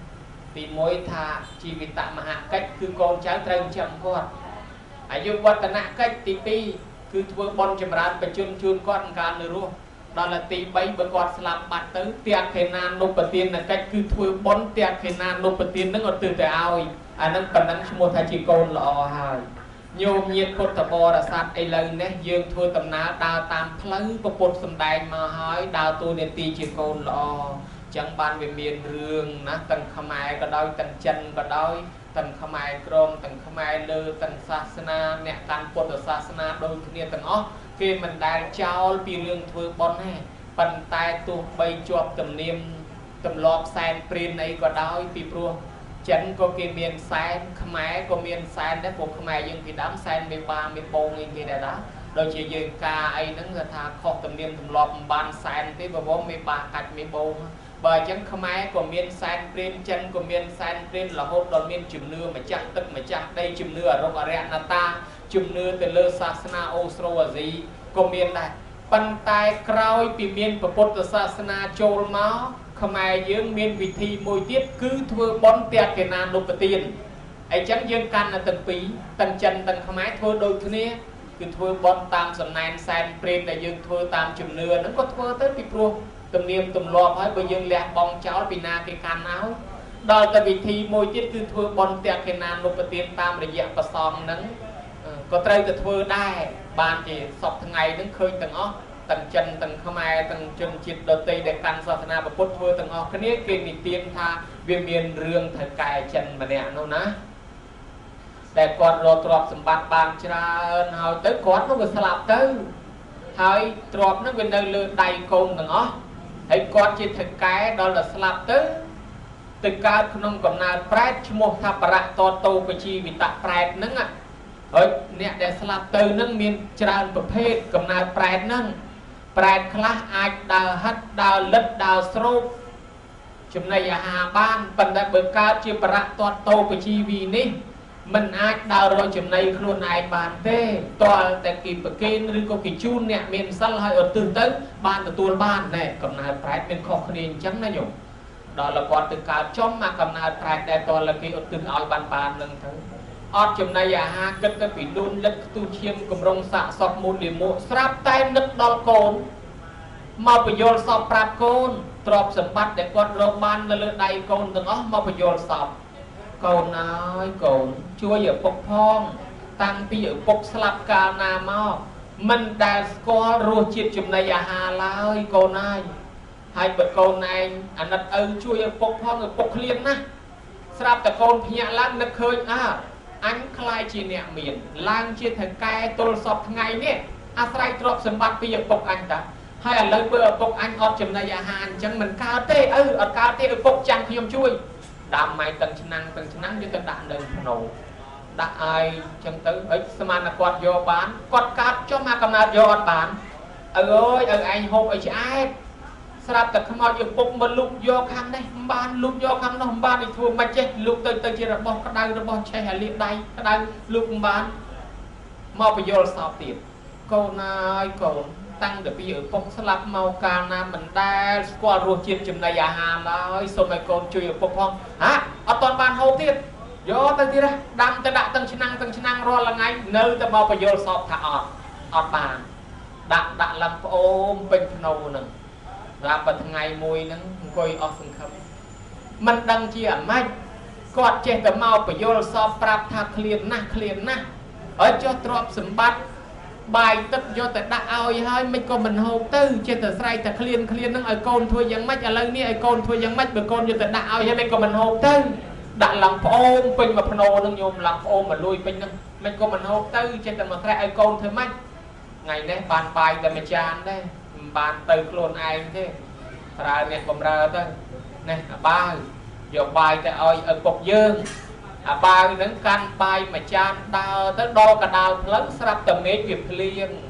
B: thì mỗi thà chỉ vì tạm mà hạ cách cứ con cháu trơn chậm cọtอายุวัฒนะcách tí piคือធ្វើបនចម្រើនបជនជួនគាត់ការនៅរស់ដល់តែទី3បើគាត់ស្លាប់បាត់ទៅទាំងខេណានុបទានកិច្ចគឺធ្វើបនទាំងខេណានុបទាននឹងអត់ទិទៅឲ្យអានឹងប៉ុណ្ណឹងឈ្មោះថាជាកូនល្អហើយញោមញាតពុទ្ធបរិស័ទឥឡូវនេះយើងធ្វើដំណើរដើរតាមផ្លូវពុទ្ធសំដែងមកហើយដើរតួនាទីជាកូនល្អចឹងបានវាមានរឿងណាទាំងខ្មែរក៏ដោយទាំងចិនក៏ដោយទាំងខ្មែរក្រមទាំងខ្មែរលើទាំងសាសនាអ្នកកាន់ពុទ្ធសាសនាដូចគ្នាទាំងអស់គេមិនដែលចោលពីរឿងធ្វើបុណ្យទេប៉ុន្តែទោះបីជាប់ទំនៀមទម្លាប់សែនព្រានអីក៏ដោយពីព្រោះចិនក៏គេមានសែនខ្មែរក៏មានសែនដែរពួកខ្មែរយើងពីដើមសែនមេបាមេបងអីគេដែរដូចជាយើងការអីហ្នឹងគេថាខុសទំនៀមទម្លាប់មិនបានសែនទេបើវងមេបាកាច់មេបងបើអញ្ចឹងខ្មែរក៏មានសែនព្រានចិនក៏មានសែនព្រានរហូតដល់មានជំនឿម្ចាស់ទឹកម្ចាស់ដីជំនឿអរុបអរិយណតាជំនឿទៅលើសាសនាអូស្ត្រូអាស៊ីក៏មានដែរប៉ុន្តែក្រោយពីមានពុទ្ធសាសនាចូលមកខ្មែរយើងមានវិធីមួយទៀតគឺធ្វើបុណ្យទាំងកេណានុបទានអញ្ចឹងយើងកាន់តែទាំងពីរទាំងចិនទាំងខ្មែរធ្វើដូចគ្នាគឺធ្វើបុណ្យតាមសំណែនសែនព្រានដែលយើងធ្វើតាមជំនឿហ្នឹងក៏ធ្វើទៅពីព្រោះទំនៀមទម្លាប់ហើយបើយើងលះបង់ចោលពីណាគេកាន់ឲ្យដល់តែវិធីមួយទៀតគឺធ្វើបុណ្យទាំងកេណានុបទានតាមរយៈប្រសំហ្នឹងក៏ត្រូវតែធ្វើដែរបានជាសពថ្ងៃហ្នឹងឃើញទាំងអស់ tầng chân tầng khăm ai tầng chân chít đầu tây để căn sát na bậc phật vừa tầng họ cái này kia bị tiên tha viên miền rương thật cài chân mà nè đâu ná để còn rồi trọp sầm bát bàn chra hỏi tới quán nó vừa sạp tới hỏi trọp nó bên nơi lừa đầy côn tầng ó thấy con chỉ thật cái đó là sạp tới từ cao không còn nào pride một tháp bạc to to của chi vì tạ pride nâng ạ rồi nè để sạp từ nâng miền chra bậc phê còn nào pride nâng pride class ai đào hất đào lật đào stroke chấm này hà ban phần đại bậc cao chỉ bạc to to của chi vì ní mình ai đào rồi chấm này luôn ai bàn thế toàn tại kỳ bậc kênឬក៏kỳ chun nè miền săn hay ở từ tới ban từ tuôn ban này còn nào pride miền khó khăn chẳng này nhung đó là quan từ cao trong mà cầm nào pride đại toàn là kỳ ở từ ao ban ban nâng thứ ở chấm này hà cất cái bị đun lật tu chiêm cầm rong xạ sọt môn điểm mộ sáp tay nứt đòn cồn mà bây giờ sọt prap cồn trọp sầm bắt để con rong ban là lưỡi đầy cồn từng ó mà bây giờ sọt cồn nói cồn chua ở bọc phong tăng pi ở bọc slap ca na mau mình đã có ruột chiết chấm này hà lai cồn này hai bậc cồn này anh đặt chui ở bọc phong ở bọc liên na sápแต่cồn nhẹ lắmนึกเคยanh khai chỉ nẹt miền lang chia thành cái tôi sọp ngày nè ai trộm sầm bát bây giờ bọc anh ta hay là lấy bữa bọc anh ọt chấm này hàn chẳng mình cao tê ở cao tê ở bọc chẳng khi ông chui đam mày tầng chân năng như tầng đạn đơn nổ đã ai chẳng tới ấy xem là quạt vô bán quạt cát cho mà cầm nào vô bán ơi anh hộp ấy ai sạpแต่ขมอดอยู่ปุ๊บมันลุกโยคันได้บ้านลุกโยคันน้องบ้านอีกทัวร์มาเจ๊ลุกเตยจีระบอกกระดังใช้หาเลี้ยได้กระดังลุกบ้านมาไปโยสอบติดโกนายโกนตั้งเดี๋ยวไปอยู่ปุ๊บสลับเมากานามันได้สกอรัวเชียนจุ่มในยาหามแล้วสมัยโกนช่วยอยู่ปุ๊บพองฮะเอาตอนบ้านโฮติดโยตั้งทีละดำแต่ดักตั้งชนังรอละไงเนื้อจะมาไปโยสอบถ้าอดบ้านดักลำโอมเป็นพนมหนึ่งlàm bật ngày mùi nắng coi ở sân khấu mình đăng chia mạch quạt che tờ mau phải vô so prap tha clean na ở cho trộm sầm bát bài tất vô tờ đã ao hơi mình có mình hộp tư che tờ say tờ clean nắng ở con thôi vẫn mạch ở lâu ní ở con thôi vẫn mạch bởi con vô tờ đã ao hay mình có mình hộp tư đã làm ôm pin mà phano nâng nhôm làm ôm mà lui pin nâng mình có mình hộp tư che tờ mà say ở con thôi mạch ngày nay bàn bài tờ mình chán đây bàn từ luôn ai thế ra nè bầm ra thôi nè ba giờ bài tại ở cột dương ba nắng can bài mà chan đào tới đo cả đào lớn sắp tầm mấy việc liền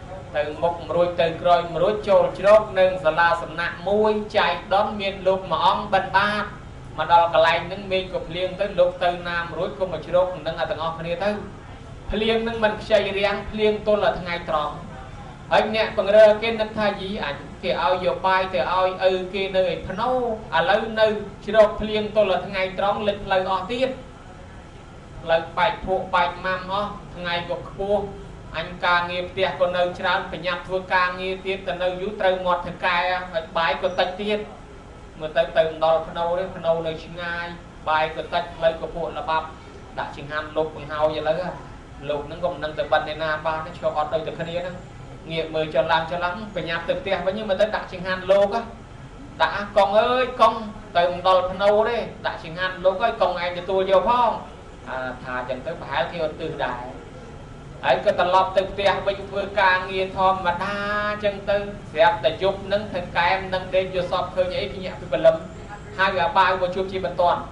B: từ một rồi từ rồi rồi trôi chốt nâng sờ la sầm nặng môi chạy đón miền lục mà ông bần ba mà đo cả lại nâng miền cột liền tới lục từ nam rồi có một chốt nâng ở tầng ông này tới liền nâng mình chạy riêng liền tôi là thằng ngày tròn anh nè bằng rơ cái nắp thay gì ảnh thì ao vô bay thì ao kia nơi phá nâu lấy nơi chỉ đọc liên tôi là thằng ngày trống lịch lời o tiết lời bạch phụ bạch mam ho thằng ngày gục khô anh ca nghiệp tiệt còn nơi trao phải nhập vừa ca nghiệp tiết từ nơi dưới trâu ngọt thằng cài bài của tạch tiết mà tới từng đo phá nâu nơi chừng ai bài của tạch lời của phụ là bắp đã chừng ham lục bằng hao vậy lấy lục nó gồm nâng từ bên này nam ba nó cho ọt đây từ khơi đó nghiệp mời cho làm phải nhập từ tiền nhưng mà tới đặt trình hàn lô á đã con ơi con từng đòn phân âu đấy đã trình hàn lô ơi con anh cho tôi vô phong thà chẳng tới phải theo từ đại ấy cái tận lọc từ tiền bây vừa càng nghiền thom mà đa chân tư dẹp để chụp nâng thành cái em nâng đến vô sọp khơi nhảy cái nhẹ cái lâm hai gà ba một chụp chi bận toàn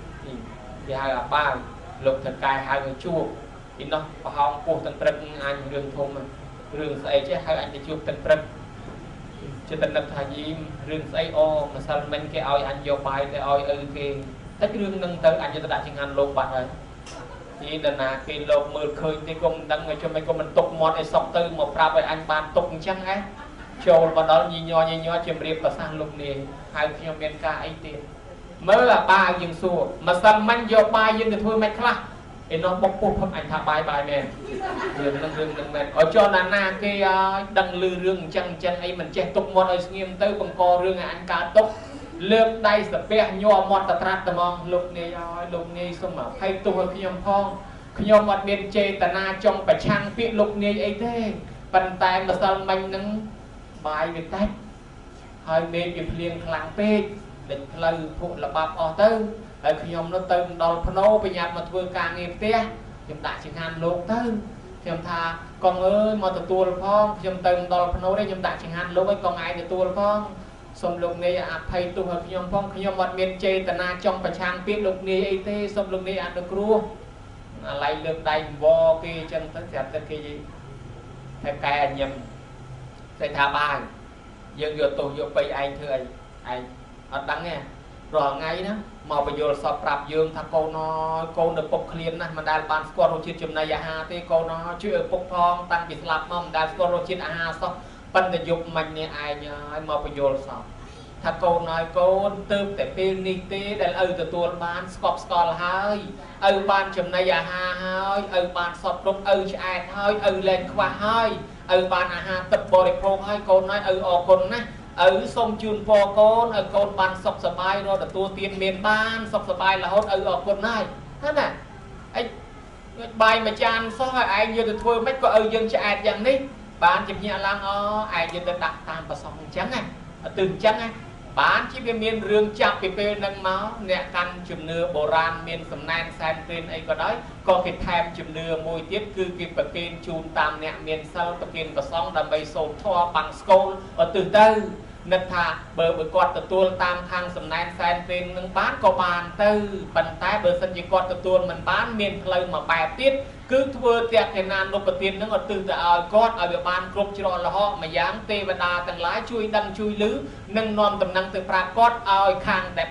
B: thì hai gà ba lục thành cái hai người chua thì nó hòng cuộc tận trật anh đường thôn mà rừng say chứ hai anh thì chụp tận trật cho tận lập thà gì rừng say o mà sao mình cái oi anh vô bài để oi cái tất rừng nâng tới anh cho ta đã chừng ăn lô bạn rồi thì là cái lô mưa khơi thì cũng đăng cho mấy con mình tục mọt để sọc tư một pra với anh bàn tục chăng ấy trâu vào đó nhìn nhò chìm riệp và sang lục này hai khi bên ca ấy tiền mới là ba dừng xua mà sao mình vô bài dừng thì thôi mày khác thì nó bốc bốc không anh thả bài mẹ rừng mẹ ở cho na cái đăng lư rừng chân ấy mình che tục mọt ấy nghiêm tới bằng co rừng anh cá tục lượm đây sập bè nhò mọt tạt tạt tầm mong lục này xong mà hay tu khi nhom phong khi nhom mọt biên chê tà na trong phải trang viện lục này ấy thế bàn tay mà sao mình nâng bài Việt Tách hơi mê bị liền kháng pê định lời phụ là bạp ở tư ở khi ông nó từng đòn phá nô bây nhạt mà thua càng nghiệp tía chúng ta chỉ ngàn lộn tư chúng ta con ơi mà tụi tôi phong chúng từng đòn phá nô đây chúng ta chỉ ngàn lộn với con ai tụi tôi phong xong lúc này thầy tụi hợp nhóm phong khi nhóm mặt miền chê tà na trong bà trang biết lúc này ấy thế xong lúc này được rua lại được đầy vô kia chân tất cả tất kia gì theo cái anh nhầm thầy thả bài dân vừa tù vừa bây anh thưa anh ở đắng nghe rồi ngay đó mà bây giờ sọp rạp dương thằng cô được bốc liên mà đài bàn score rồi chìm này ha thì cô nó chưa bốc phong tăng bị slap mong đài score rồi chìm ha sao ban để dục mình nè ai nhờ mà bây giờ sao thằng cô nói cô tư để pin đi tê để từตัวban score hơi ban chìm này ha hơi ban sọp rung chạy hơi lên qua hơi ban ha tập body pro hơi cô nói ở con nè sông chun po con ban sọc sờ bay rồi là tua tiền miền ban sọc sờ bay là hốt ở con này thế này anh bài mà chan sao ai như từ thôi mấy có dân chạy dạng đi bạn chụp nhà lang ai như từ đặt tam và song trắng này từng trắng này bạn chỉ biết miền rương chạm về nâng máu nè căn chùm nưa bồ ran miền sầm nan san trên ấy có đấy có cái thèm chùm nưa môi tiếp cư cái bậc kênh chun tam nè miền sau bậc kênh và song đầm bay sồn thoa bằng skol ở từ từ nên thà bờ quạt từ tuôn tam thang sầm nan san trên nâng bán có bàn tư bàn tay bờ sân chỉ quạt từ tuôn mình bán miền lời mà bài tiết cứ thưa tiệc cái nan nộp tiền nó từ từ quạt ở địa bàn cướp cho là họ mà dám tê và đà tầng lái chui đăng chui lứ nâng non tầm năng từ pra quạt ở khang tại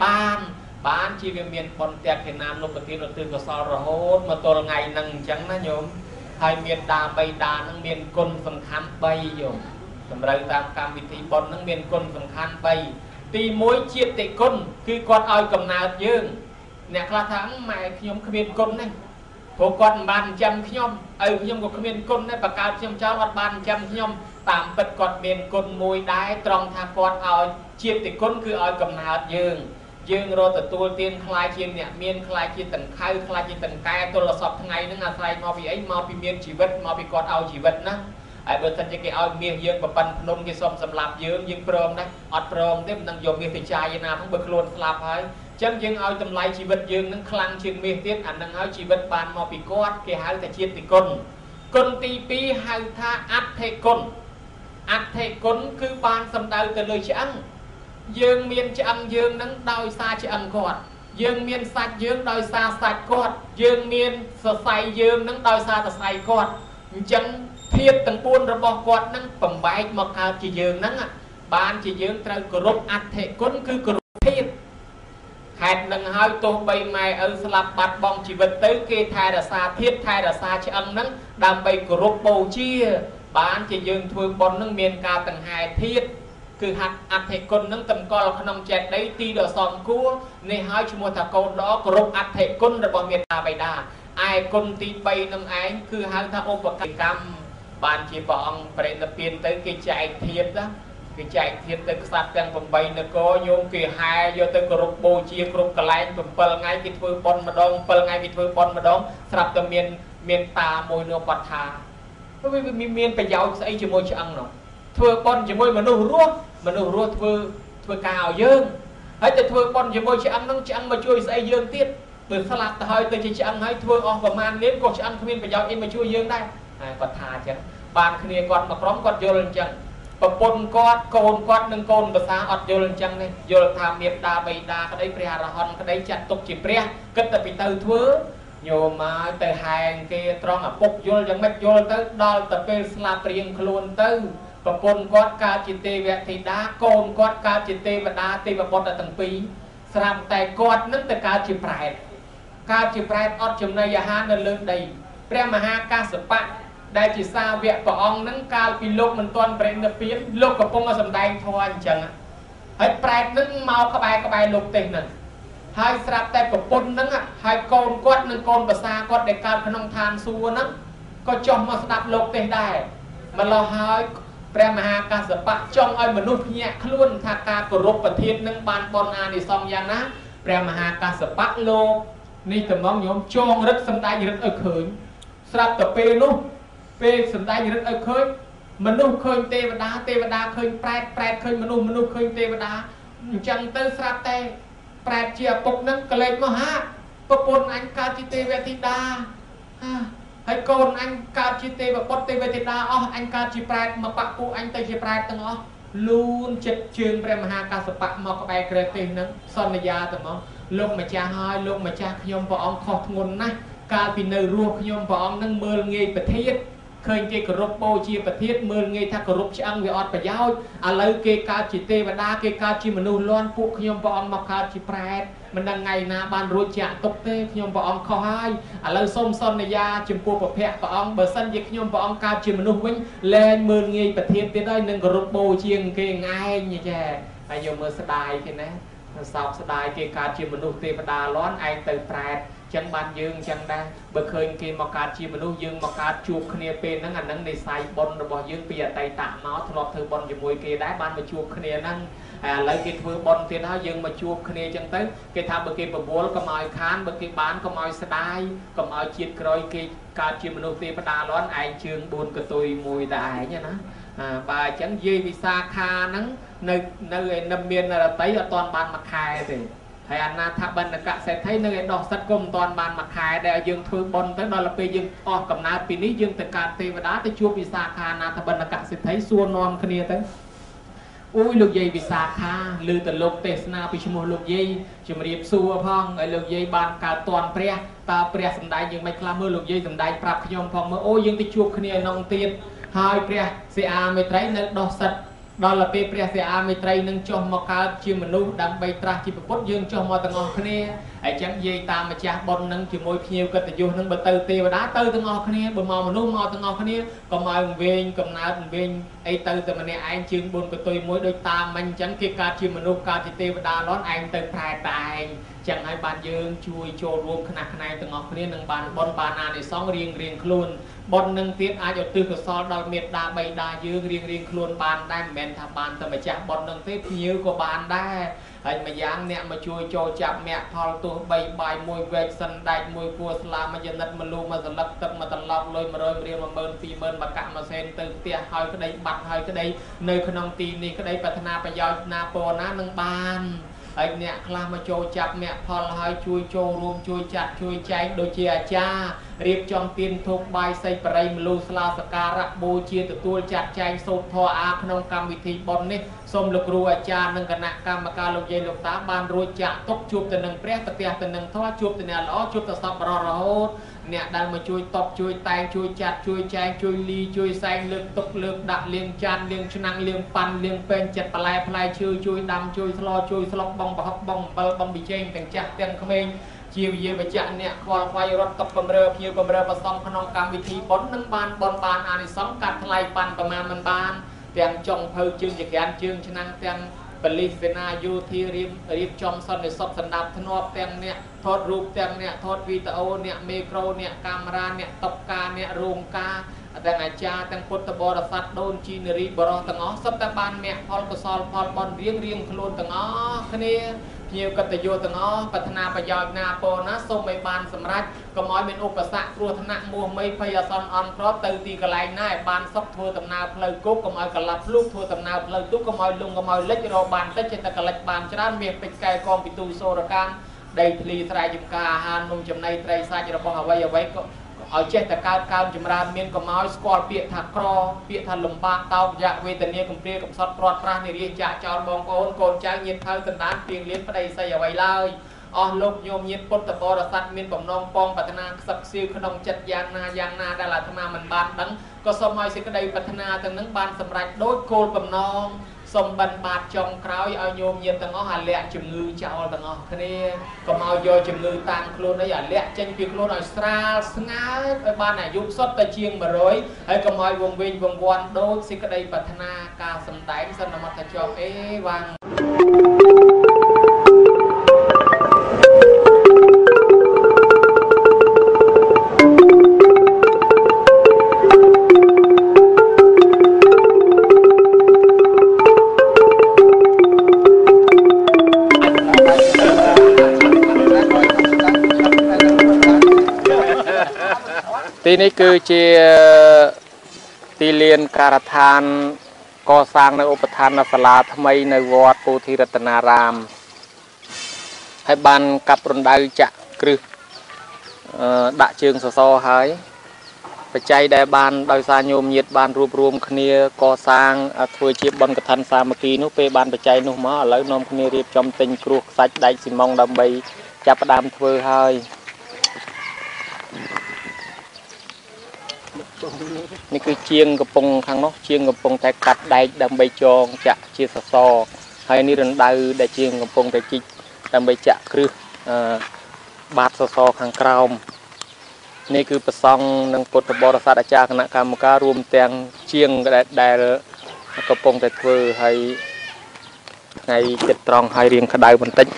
B: bán chi về miền bồn tiệc cái nan nộp tiền từ từ so rồi hốt mà tôi ngày nâng trắng nó nhôm hai miền đà bay đà nâng miền côn phần khám bay nhômสำหรับตามการวิธีบอลนั่งเมียนก้นสำคัญไปตีมวยเชียดติก้นคือกอดเอากำนายืงเนี่ยคลาทั้งหมายขยมขมิ้นก้นนี่พวกกอดบานจำขยมขยมกับขมิ้นก้นนี่ประกาศขยมเจ้าวัดบานจำขยมตามเป็ดกอดเมียนก้นมวยได้ตรองทางกอดเอาเชียดติก้นคือเอากำนายืงรอแต่ตัวเตียนคลายเชียนเนี่ยเมียนคลายเชียนตั้งไข่คลายเชียนตั้งแก่ตัวละสอบทั้งไงนั่งอาศัยมาปีไอ้มาปีเมียนชีวิตมาปีกอดเอาชีวิตนะไอ้เบอร์ทันจะเกี่ยวเมียยืงแบบปันพนมกี่สมสำหรับยืงเปรมนะอดเปรมเต็มนั่งโยมมีติจายนาทั้งเบอร์โคลนสลับให้จังยังเอาตำลายชีวิตยืงนั่งคลังเชียงเมียเตี้ยอันนั่งเอาชีวิตปานมาปีกอดเกี่ยวแต่เชียนติกลตีปีให้ท่าอัดเทกลคือปานสำดาวแต่เลยจังยืงเมียนจังยืงนั่งดาวซาจังกอดยืงเมียนสัตยืงดาวซาสัตกอดยืงเมียนสดใสยืงนั่งดาวซาตะใสกอดจังเพียรตั้งปูนระบอกกอดนั่งปั่มใบมาข่าวจีเยืองนั่งบ้านจีเยืองตรังกรบอัดเทก้นคือกรบเพียรแขกนั่งหายตัวใบไม้สลับบัดบองชีวิตเตยเกยไทยราซาเทียไทยราซาเชิงนั่งดำใบกรบโบเชียบ้านจีเยืองทวนบอลนั่งเมียนกาตั้งหายเทียคือหักอัดเทก้นนั่งตำกอลขนมแจกได้ตีเดือดซองกู้ในหายชั่วโมงตะโกนล้อกรบอัดเทก้นระบอกเมียนกาใบดาไอ้คนตีใบนั่งไอ้คือหายท่าองค์ประกรรมบ้านจีบองเปรตเปลี่ยนtới cái chạy thiệt đó cái chạy thiệt tới sát đang bầm bay nó có nhôm cái hai vô tới cái rục bồ chia rục cái lái bầm pel ngay cái thưa bon mà đong pel ngay cái thưa bon mà đong sập từ miền tà môi nô bát thà vì miền phải giàu sẽ chỉ môi cho ăn nó thưa bon chỉ môi mà nô ruột thưa cào dương hay từ thưa bon chỉ môi cho ăn nó chỉ ăn mà chui sẽ dương tiết từ salad hơi từ chỉ ăn hay thưa on và man nếu còn chỉ ăn miền phải giàu in mà chui dương đâyกอดทาจังบานคืนกอดมาพร้อมกอดโยนจังปะปนกอดโกนกอดหนึ่งโกนภาษาอดโยนจังเนี่ยโยนทำเมียดาใบดาก็ได้เปรียรหอนก็ได้จัดตกจีเปรียก็แต่ปีเตอร์ทั่วโยมาแต่แหงเกตรองปกโยนยังไม่โยนเตอร์ดอลแต่เป็นสลาเปรียงคลุนเตอร์ปะปนกอดกาจิตเตเวทิดาโกนกอดกาจิตเตวดาตีปะปนแต่ตั้งปีสลับแต่กอดนั้นแต่กาจิเปรตอดจำนายาหาเดินเลื่อนใดเปรียมหากาสปะได้จิตซาเวียปองนั่งกาลปีโลกมันตอนเปรตเปียนโลกกับปงมาสำแดงทวนจังให้เปรตนั่งเมากระบายลกเต็งนั่นให้สลับแต่กับปนนั่งให้โกนกอดนั่งโกนภาษากอดในการพนมทานซัวนั่งก็จมมาสลับลกเต็งได้มันเราให้เปรมหากาสปะจงไอ้มนุษย์เนี่ยคลุ้นทากากรบประเทศนั่งบานบอลอาในซองยานะเปรมหากาสปะโลกนี่แต่มองโยมจงรึกสำได้รึกเคยสลับแต่เปนุเปสันได้ยึดเอาเคยមនុស្សឃើញទេវតាទេវតាឃើញប្រែតប្រែតឃើញមនុស្សមនុស្សឃើញទេវតាអញ្ចឹងទៅស្រាប់តែប្រែតជាឪពុកនឹងក្លែកមកហាប្រពន្ធអញកើតជាទេវធីតាហើយកូនអញកើតជាទេវបុត្រទេវធីតាអស់អញកើតជាប្រែតមកបាក់ពួកអញទៅជាប្រែតទាំងអស់លូនចិត្តជើងព្រះមហាកសបៈមកក្បែរក្រេះទេសនឹងសន្យាទៅមកលោកម្ចាស់ហើយលោកម្ចាស់ខ្ញុំព្រះអង្គខុសធ្ងន់ណាស់កាលពីនៅរស់ខ្ញុំព្រះអង្គនឹងមើលងាយប្រធាតឃើញគេគោរពបូជាប្រធាតមើលងាយថាគោរពឆ្អឹងវាអត់ប្រយោជន៍ឥឡូវគេកើតជាទេវតាគេកើតជាមនុស្សលាន់ពួកខ្ញុំព្រះអង្គមកកើតជាប្រែតមិនដឹងថ្ងៃណាបានរួចចាក់ទុកទេខ្ញុំព្រះអង្គខុសហើយឥឡូវសូមសន្យាចំពោះព្រះភ័ក្ត្រព្រះអង្គបើសិនជាខ្ញុំព្រះអង្គកើតជាមនុស្សវិញលែងមើលងាយប្រធាតទៀតហើយនឹងគោរពបូជាគេឯងចាហើយយកមើលស្ដាយគេណាសោកស្ដាយគេកើតជាមនុស្សទេវតាលាន់ឯងទៅប្រែតចឹងបានយើងចឹងដែរបើឃើញគេមកកើតជាមនុស្សយើងមកកើតជួបគ្នាពេលហ្នឹងអាហ្នឹងនិស័យបុណ្យរបស់យើងពីអតីតមកធ្លាប់ធ្វើបុណ្យជាមួយគេដែរបានមកជួបគ្នាហ្នឹងហើយឥឡូវគេធ្វើបុណ្យទៀតហើយយើងមកជួបគ្នាចឹងទៅគេថាបើគេប្រមូលកុំឲ្យខានបើគេបានកុំឲ្យស្ដាយកុំឲ្យជាតិក្រោយគេកើតជាមនុស្សទេវតាលាន់ឯងជើង4កតុយមួយតែឯងណាបើអញ្ចឹងយាយវិសាខាហ្នឹងនៅឯនឹមមានរតីអត់ទាន់បានមួយខែទេហើយអាណាថាបណ្ឌកសេដ្ឋីនៅឯដោះសិតក៏មិនទាន់បានមួយខែដែរយើងធ្វើបុណ្យទៅដល់ពេលយើងអស់កំណើតពីនេះយើងទៅកើតទេវតាទៅជួបវិសាខាណាថាបណ្ឌកសេដ្ឋីសួរនាំគ្នាទៅអូយលោកយាយវិសាខាឮទៅលោកទេសនាពីឈ្មោះលោកយាយជំរាបសួរផងហើយលោកយាយបានកើតតន់ព្រះតើព្រះសម្ដែងយើងមិនខ្លះមើលលោកយាយសម្ដែងប្រាប់ខ្ញុំផងមើលអូយើងទៅជួបគ្នាក្នុងទៀតហើយព្រះសិអាមេត្រីនៅដោះសិតដល់ពេលព្រះសិអាមេត្រីនឹងចុះមកកើតជាមនុស្សដើម្បីត្រាស់ជាពុទ្ធយើងចុះមកទាំងអស់គ្នាហើយចឹងយាយតាមម្ចាស់បុណ្យនឹងជាមួយភ្ញៀវកិត្តិយសនឹងបើទៅទេវតាទៅទាំងអស់គ្នាបើមកមនុស្សមកទាំងអស់គ្នាកុំឲ្យវែងកំណើតវែងអីទៅតែម្នាក់ឯងជើង4កតុយមួយដូចតាមមិញចឹងគេកើតជាមនុស្សកើតជាទេវតាលាន់ឯងទៅប្រែតែឯងចឹងហើយបានយើងជួយចូលរួមខ្នះខ្នែងទាំងអស់គ្នានឹងបានបុណ្យបានអានិសង្សរៀងខ្លួនបុណ្យនឹងទៀតអាចឧទ្ទិសកុសលដល់មេត្តាបិតាយើងរៀងខ្លួនបានដែរមិនមែនថាបានតែម្ចាស់បុណ្យនឹងទេភ្ញៀវក៏បានដែរហើយម្យ៉ាងអ្នកមកជួយចូលចាប់មគ្គផលទោះ3បាយមួយវែកសិនដែកមួយគួរស្លាមួយយនិតមួយលូមួយសន្លឹកទឹកមួយត្រឡប់លុយ100រៀល10000 20000បកៈមួយសេនទៅផ្ទះហើយក្តីបាត់ហើយក្តីនៅក្នុងទីនេះក្តីប្រាថ្នាប្រយោជន៍ណាពរណានឹងបានហើយអ្នកខ្លះមកចូលចាប់មគ្គផលហើយជួយចូលរួមជួយចាត់ជួយចែកដូចជាអាចារ្យរៀបចំទានធូបបាយសីបរិយមលូស្លាសការៈបូជាទទួលចាត់ចែងសូត្រធម៌អាក្នុងកម្មវិធីបុណ្យនេះសូមលោកគ្រូអាចារ្យនិងគណៈកម្មការលោកយាយលោកតាបានរួចចាក់ទុកជួបទៅនឹងព្រះប្រទះទៅនឹងធម៌ជួបទៅអ្នកល្អជួបទៅសពរហូតអ្នកដែលមកជួយតបជួយតែងជួយចាត់ជួយចែងជួយលីជួយសែងលើកទុកលើកដាក់លាងចានលាងឆ្នាំងលាងប៉ាន់លាងពេញចិត្តបន្លែផ្លែឈើជួយដាំជួយស្លជួយស្លុកបងប្រហុកបងអំបិលបងប៊ីចេងទាំងចាស់ទាំងក្មេងជាវិយាបច្ចៈអ្នកខ្វល់ខ្វាយរត់តុកបំរើភ្ញៀវបំរើប្រសំក្នុងកម្មវិធីបុណ្យនឹងបានបុណ្យបានអានិសង្សកាត់ថ្លៃប៉ាន់ប្រមាណមិនបានទាំងចុងភៅជើងចក្រានជើងឆ្នាំងទាំងបលិសេនាយោធារៀបចំសន្និសីទសម្ដាប់ធ្នាប់ទាំងអ្នកថតរូបទាំងអ្នកថតវីដេអូអ្នកមេក្រូអ្នកកាមេរ៉ាអ្នកតុបការអ្នករោងការទាំងអាចារ្យទាំងពុទ្ធបរិស័ទដូនជីនារីបរោះទាំងអស់សុទ្ធតែបានមគ្គផលកុសលផលបុណ្យរៀងខ្លួនទាំងអស់គ្នាភ្ញៀវកិត្តិយសទាំងអស់ប្រាថ្នាប្រយោជន៍ណាពរណាសូមឲ្យបានសម្រេចកុំឲ្យមានឧបសគ្គគ្រោះថ្នាក់មោះមីភ័យអាសន្នអន់ក្រទៅទីកន្លែងណាឲ្យបានសុខធ្វើដំណើរផ្លូវគោកកុំឲ្យកលាប់ភ្លុកធ្វើដំណើរផ្លូវទុកកុំឲ្យលងកុំឲ្យលិចរកបានតិចចេះតែកលិចបានច្រើនមានពេជ្រកែកងពិទូសូរកានដីធ្លីស្រែចម្ការអាហារនំចំណីត្រីសាច់របស់អ្វីអ្វីក៏ឲ្យចេះតែកើតកើនចម្រើនមានកុំឲ្យស្គាល់ពាក្យថាក្រពាក្យថាលំបាកតោកយៈវេទនាកំព្រាកំសត់ព្រាត់ប្រាសនារីចាក់ចោលបងប្អូនកូនចៅញាតិថៅសន្តានពីងលៀនប្តីស្អីអ្វីឡើយអស់លោកញោមញាតិពុទ្ធបរិស័ទមានបំណងពងប្រាថ្នាខ្សឹបខ្សៀវក្នុងចិត្តយ៉ាងណាដែលអាត្មាមិនបានដឹងក៏សូមឲ្យសេចក្តីប្រាថ្នាទាំងនឹងបានសម្រេចដូចគោលបំណងសូមបិណ្ឌបាតចុងក្រោយឲ្យញោមញាតិទាំងអស់អាលាក់ជំងឺចោលទាំងអស់គ្នាកុំឲ្យយកជំងឺតាមខ្លួនអីអាលាក់ចេញពីខ្លួនឲ្យស្រាលស្ងាត់ឲ្យបានអាយុសុទ្ធតែជាង100ហើយកុំឲ្យវង្វេងវង្វាន់ដូចសេចក្តីប្រាថ្នាការសំដែងសន្មតចប់អេវ៉ាំងទីនេះគឺជាទីលានការដ្ឋានកសាងនៅឧបឋានសាលាថ្មីនៅវត្តពោធិរតនារាមហើយបានកាប់រណ្ដៅចាក់គ្រឹះដាក់ជើងសសរហើយបច្ច័យដែលបានដោយសារញោមញាតបានរួបរวมគ្នាកសាងធ្វើជាបុណ្យកឋិនសាមគ្គីនោះពេលបានបច្ច័យនោះមកឥឡូវនាំគ្នារៀបចំទិញគ្រួសខ្សាច់ដែកស៊ីម៉ុងដើម្បីចាប់ផ្ដើមធ្វើហើយនេះគឺជាងកំពុងខាងនោះជាងកំពុងតែកាត់ដែកដើម្បីចងចាក់ជាសសរហើយនេះរណ្ដៅដែលជាងកំពុងតែជីកដើម្បីចាក់គ្រឹះបាតសសរខាងក្រោមនេះគឺប្រសង់និងពុទ្ធបរិស័ទអាចារ្យគណៈកម្មការរួមទាំងជាងដែលកំពុងតែធ្វើហើយថ្ងៃចិត្តត្រង់ហើយរៀងក្តៅបន្តិច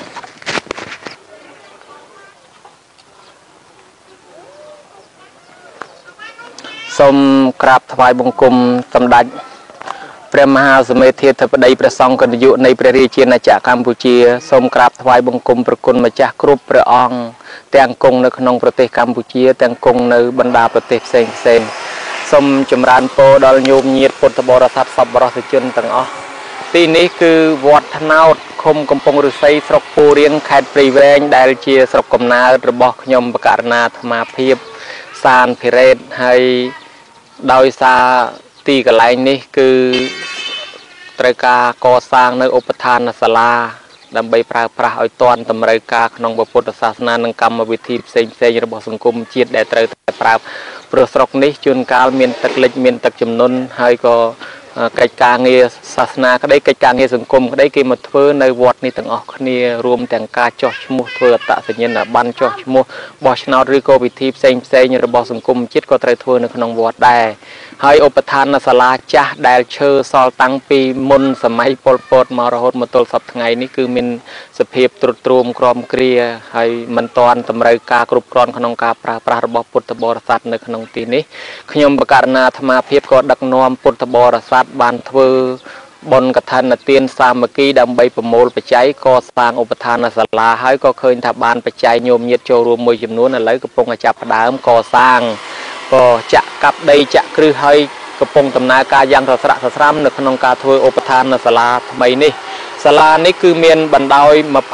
B: សូមក្រាបថ្វាយបង្គំសម្ដេចព្រះមហាសមេធាធិបតីព្រះសង្ឃកណ្ដយុនៃព្រះរាជាណាចក្រកម្ពុជាសូមក្រាបថ្វាយបង្គំប្រគុណម្ចាស់គ្រប់ព្រះអង្គទាំងគង់នៅក្នុងប្រទេសកម្ពុជាទាំងគង់នៅបណ្ដាប្រទេសផ្សេងសូមចម្រើនពរដល់ញោមញាតពុទ្ធបរិស័ទសប្បុរសជនទាំងអស់ទីនេះគឺវត្តថ្នោតឃុំកំពង់ឫស្សីស្រុកពូរៀងខេត្តព្រៃវែងដែលជាស្រុកកំណើតរបស់ខ្ញុំបកករណាអាត្មាភាពសានភិរេតហើយដោយសារទីកន្លែងនេះគឺត្រូវការកសាងនៅឧបឋានសាលាដើម្បីប្រើប្រាស់ឲ្យទាន់តម្រូវការក្នុងពុទ្ធសាសនានិងកម្មវិធីផ្សេងរបស់សង្គមជាតិដែលត្រូវតែប្រើព្រោះស្រុកនេះជួនកាលមានទឹកលិចមានទឹកជំនន់ហើយក៏កិច្ចការងារសាសនាក្តីកិច្ចការងារសង្គមក្តីគេមកធ្វើនៅវត្តនេះទាំងអស់គ្នារួមទាំងការចោះឈ្មោះធ្វើអត្តសញ្ញាណប័ណ្ណចោះឈ្មោះបោះឆ្នោតឬក៏ពិធីផ្សេងរបស់សង្គមជាតិក៏ត្រូវធ្វើនៅក្នុងវត្តដែរហើយឧបឋានសាលាចាស់ដែលឈើសល់តាំងពីមុនសម័យប៉ុលពតមករហូតមកទល់សប្តាហ៍ថ្ងៃនេះគឺមានសភាពទ្រុឌទ្រោមក្រំគ្រាហើយមិនទាន់តម្រូវការគ្រប់គ្រាន់ក្នុងការប្រើប្រាស់របស់ពុទ្ធបរិស័ទនៅក្នុងទីនេះខ្ញុំបកករណាអាត្មាភាពក៏ដឹកនាំពុទ្ធបរិស័ទបានធ្វើបុណ្យកឋិនទានសាមគ្គីដើម្បីប្រមូលបច្ច័យកសាងឧបឋានសាលាហើយក៏ឃើញថាបានបច្ច័យញោមញាតចូលរួមមួយចំនួនឥឡូវកំពុងតែចាប់ផ្ដើមកសាងក៏ចាក់កាប់ដីចាក់គ្រឹះហើយកំពុងដំណើរការយ៉ាងសស្រាក់សស្រាំនៅក្នុងការធ្វើឧបឋានសាលាថ្មីនេះសាលានេះគឺមានបណ្ដោយ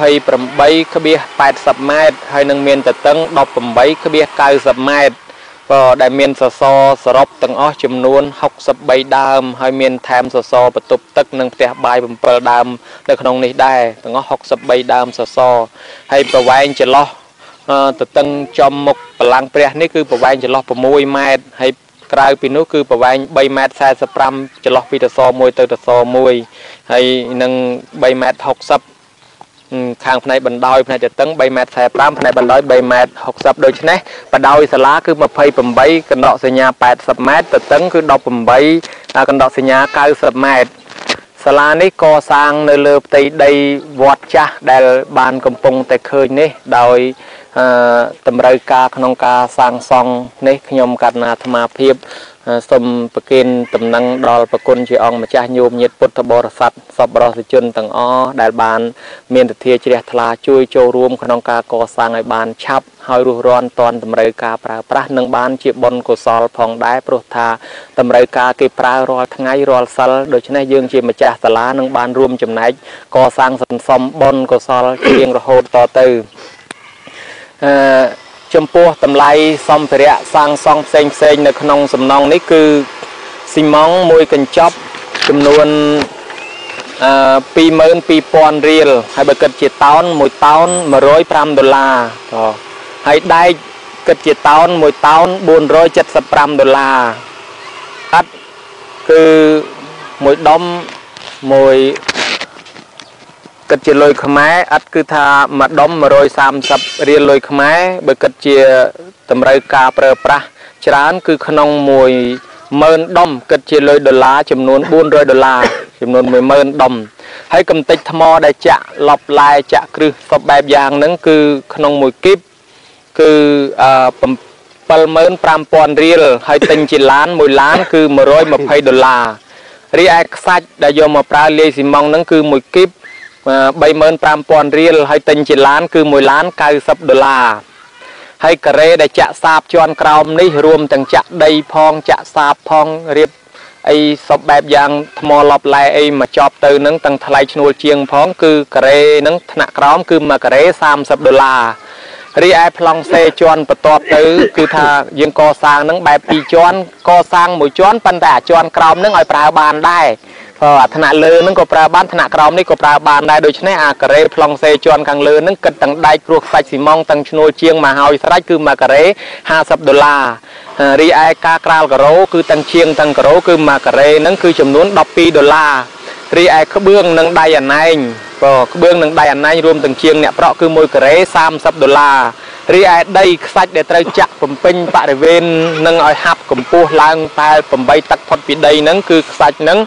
B: 28,80 ម៉ែត្រហើយនឹងមានទទឹង 18,90 ម៉ែត្រក៏ដែលមានសសរសរុបទាំងអស់ចំនួន 63 ដើមហើយមានថែមសសរបន្ទប់ទឹកនិងផ្ទះបាយ 7 ដើមនៅក្នុងនេះដែរទាំងអស់ 63 ដើមសសរហើយប្រវែងចន្លោះទទឹងចំមុខបល្ល័ង្កព្រះនេះគឺប្រវែងចន្លោះ 6 ម៉ែត្រហើយក្រៅពីនោះគឺប្រវែង 3 ម៉ែត្រ 45 ចន្លោះពីសសរមួយទៅសសរមួយហើយនឹង 3 ម៉ែត្រ 60 ខាងផ្នែកបណ្ដោយផ្នែកទទឹង 3 ម៉ែត្រ 45 ផ្នែកបណ្ដោយ 3 ម៉ែត្រ 60 ដូច្នេះបណ្ដោយសាលាគឺ 28 កណ្ដកសញ្ញា 80 ម៉ែត្រទទឹងគឺ 18 កណ្ដកសញ្ញា 90 ម៉ែត្រសាលានេះកសាងនៅលើផ្ទៃដីវត្តចាស់ដែលបានកំពុងតែឃើញនេះដោយតម្រូវការក្នុងការសាងសង់នេះខ្ញុំកណ្ណាអាត្មាភាពសូមប្រគេនដំណឹងដល់ប្រគុណជាអង្គម្ចាស់ញោមញាតពុទ្ធបរិស័ទសប្បុរសជនទាំងអស់ដែលបានមានទធាជ្រះថ្លាជួយចូលរួមក្នុងការកសាងឲ្យបានឆាប់ហើយរស់រានទាន់តម្រូវការប្រើប្រាស់និងបានជាបុណ្យកុសលផងដែរព្រោះថាតម្រូវការគេប្រើរាល់ថ្ងៃរាល់សិលដូច្នេះយើងជាម្ចាស់សាលានឹងបានរួមចំណែកកសាងសន្សំបុណ្យកុសលជារៀងរហូតតទៅចំពោះតម្លៃសម្ភារៈសាងសង់ផ្សេងនៅក្នុងសំណង់នេះគឺស៊ីម៉ង់មួយកញ្ចប់ចំនួន22,000 រៀលហើយបើគិតជាតោន1តោន$105ហើយដែកគិតជាតោន1តោន$475អត់គឺមួយដុំមួយគិតជាលុយខ្មែរអត់គឺថាមួយដុំ130 រៀលលុយខ្មែរបើគិតជាតម្រូវការប្រើប្រាស់ច្រើនគឺក្នុង100,000 ដុំគិតជាលុយដុល្លារចំនួន$400ចំនួន 10,000 ដុំហើយកំទេចថ្មដែលចាក់ឡប់ឡាយចាក់គ្រឹះសពបែបយ៉ាងហ្នឹងគឺក្នុងមួយគីបគឺ$75,000 រៀលហើយទិញជាឡាន1ឡានគឺ$120រីឯខ្សាច់ដែលយកមកប្រើលាយស៊ីម៉ង់ហ្នឹងគឺមួយគីប$35,000 រៀលហើយទិញជាឡានគឺ1ឡាន$90ហើយការ៉េដែលចាក់សាបជាន់ក្រោមនេះរួមទាំងចាក់ដីផងចាក់សាបផងរៀប
C: ไอ้ศพแบบอย่างทมอลอบไลไอ้มาจอบเตอร์นั้นตั้งทลายชนวนเชียงพ้องคือกระเรนั้นธนากรอมคือมากระเร$30รีไอพลองเซจวนประตอบเตอร์คือถ้ายังก่อสร้างนั้นแบบปีจวนก่อสร้างหมู่จวนปันแต่จวนกรอมนั้นเอาปลาบานได้พอธนาเลือนั้นก็ปลาบ้านธนากรอมนี่ก็ปลาบานได้โดยเฉพาะอากระเรพลองเซจวนขังเลือนั้นก็ตั้งได้กรวกใส่สีมองตั้งชนวนเชียงมาเฮาอิสระคือมากระเร$50รีไอกากราลกระโรคือตั้งเชียงตั้งกระโรคือมากระเรนั้นคือจำนวน$12รีไอขเบื้องนังได้อันไหนก็ขเบื้องนังได้อันไหนรวมตั้งเชียงเนี่ยเพราะคือมวยกระเร$30รีไอได้สัตว์เดตรจักผมเป็นปะเรเวนนังเอาหับกำปูล้างตายผมใบตักพอดปีใดนั้นคือสัตว์นั้น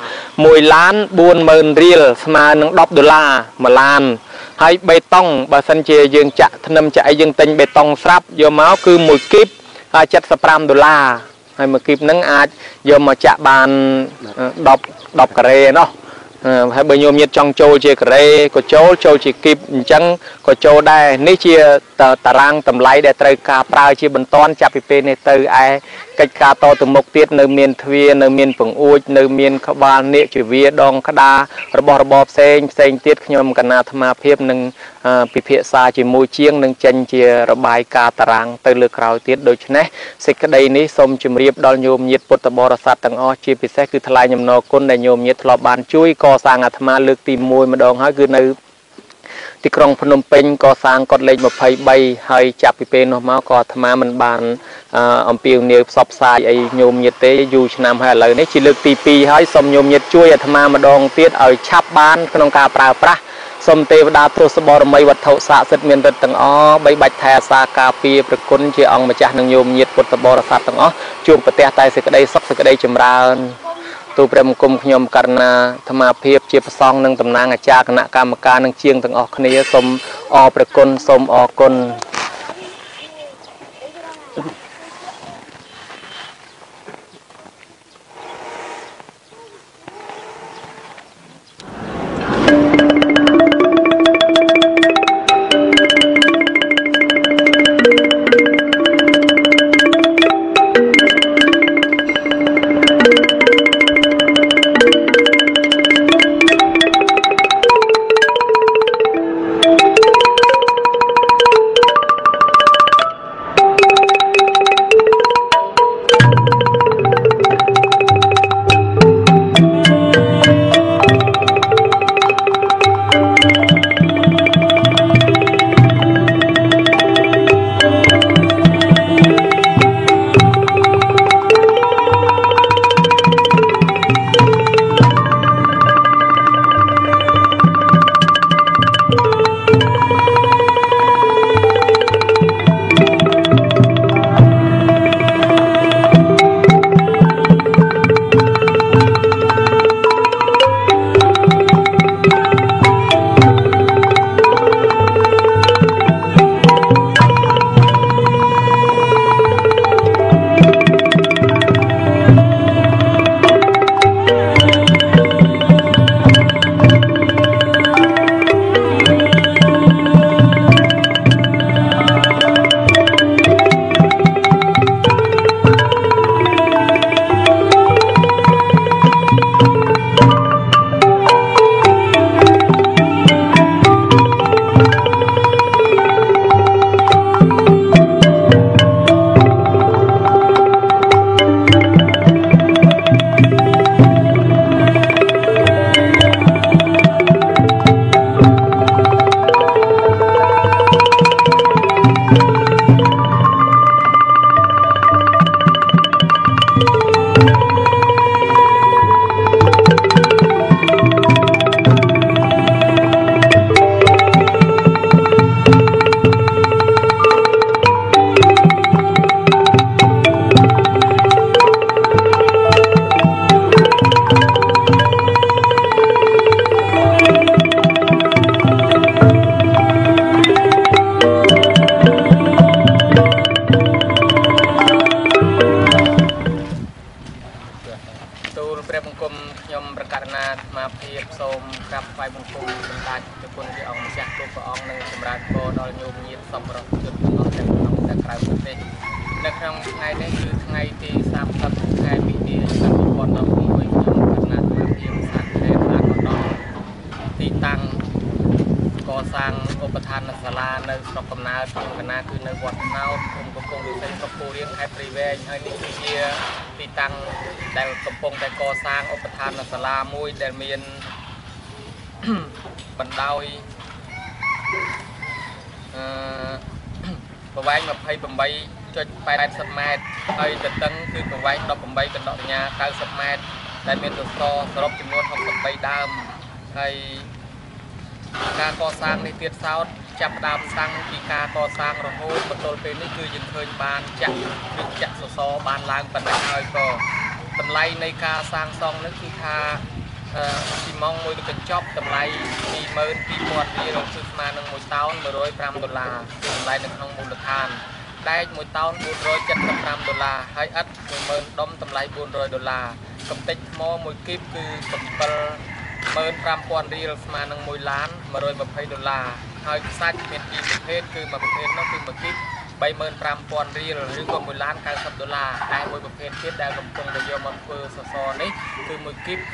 C: $1,40,000สมานัง$10มาล้านให้ใบต้องบาสันเจยังจะทนำจะยังเต็งใบต้องทรัพย์โยม้าคือมวยกิฟ$75ให้มวยกิฟนั้นอาจโยมาจะบานดอกกระเรเนาะให้บริโยมยึดจังโจเจกเรก็โจจีกิบจังก็โจได้นี่เชียตารางตำไลได้ตรกาปลาเชียบนต้นจับไปเป็นในเตอไอกิจการต่อตมกเตียนเนื้อเมียนทวีเนื้อเมียนปุ่งอุ้ยเนื้อเมียนขบานเนจวีดองขดาระบอบเซงเตียดขยมกันนาธมาเพียบหนึ่งปิเพียซาจีมูเชียงหนึ่งจันเจียระบายกาตารางเตอเลือกเราเตียดโดยเฉพาะสิกระไดนี้สมจุมเรียบดอลโยมยึดปุตตบรสัตตังอ้อชีพิเศษคือทลายยมนอกุนในโยมยึดทลอบานช่วยก่อสร้างอาธมาเลือกตีมวยมาดองให้คือในที่ครองพนมเปญก่อสร้างกอดเล็กมาไฟใบให้จับไปเป็นออกมาก่อธรรมามันบานอมเปียวเนียซอบไซไอโยมยึดเตยอยู่ชนามให้เลยนี่ชีเลือกตีปีให้สมโยมยึดช่วยธรรมามาดองเตียดเอาชับบานขนมกาปลาปลาสมเทวดาทศบรมัยวัฏเทศะสิทธิ์เมียนรัตตังอ้อใบบัดแทสากาปีประคุณเจียองมาจากนางโยมยึดปุตตบรสัตตังอ้อจูบปฏิทายสิกระไดสักสิกระไดจำรานตูเปรมกุมขยมกันนาธรรมาเพียบเจียบซองนังตำนางอาจารย์คณะกรรมการนังเชียงตังออกคณีสมอประคุณสมอกุลในครั้งไงนี่คือไงที่30ไงปีนี้30 วันเราคุย
B: តាំងកសាងឧបដ្ឋានសាលានៅស្រុកកំណើតក្នុងគណៈគឺនៅវត្តណោតខ្ញុំកំពុងវិស័យស្រុកពូរៀងខេត្តព្រៃវែងហើយនេះគឺជាទីតាំងដែលកំពុងតែកសាងឧបដ្ឋានសាលាមួយដែលមានបណ្ដោយប្រវែង 28.80 ម៉ែត្រហើយទទឹងគឺប្រវែង 18 កណ្ដកសញ្ញា 90 ម៉ែត្រដែលមានសសរសរុបចំនួន 63 ដើមហើយការកសាងនេះទៀតសោតចាប់ផ្ដើមតាំងពីការកសាងរហូតមកទល់ពេលនេះគឺយើងឃើញបានចាក់សសរបានឡើងប៉ុណ្ណឹងហើយក៏តម្លៃនៃការសាងសង់នេះគឺថាស៊ីម៉ង់មួយកញ្ចប់តម្លៃ 22,000 រៀលគឺស្មើនឹង1តោន $105 គឺតម្លៃនៅក្នុងមូលដ្ឋានដែក1តោន $475 ហើយឥដ្ឋ 10000 ដុំតម្លៃ $400 កំទេចថ្មមួយគីបគឺ 75,000 រៀលស្មើនឹង1ឡាន $120 ហើយខ្សាច់មានពីរប្រភេទគឺមួយប្រភេទនោះគឺមួយគីប 35,000 រៀលឬក៏1ឡាន $90 តែមួយប្រភេទទៀតដែលកំពុងតែយកមកធ្វើសសរនេះគឺមួយគីបគឺ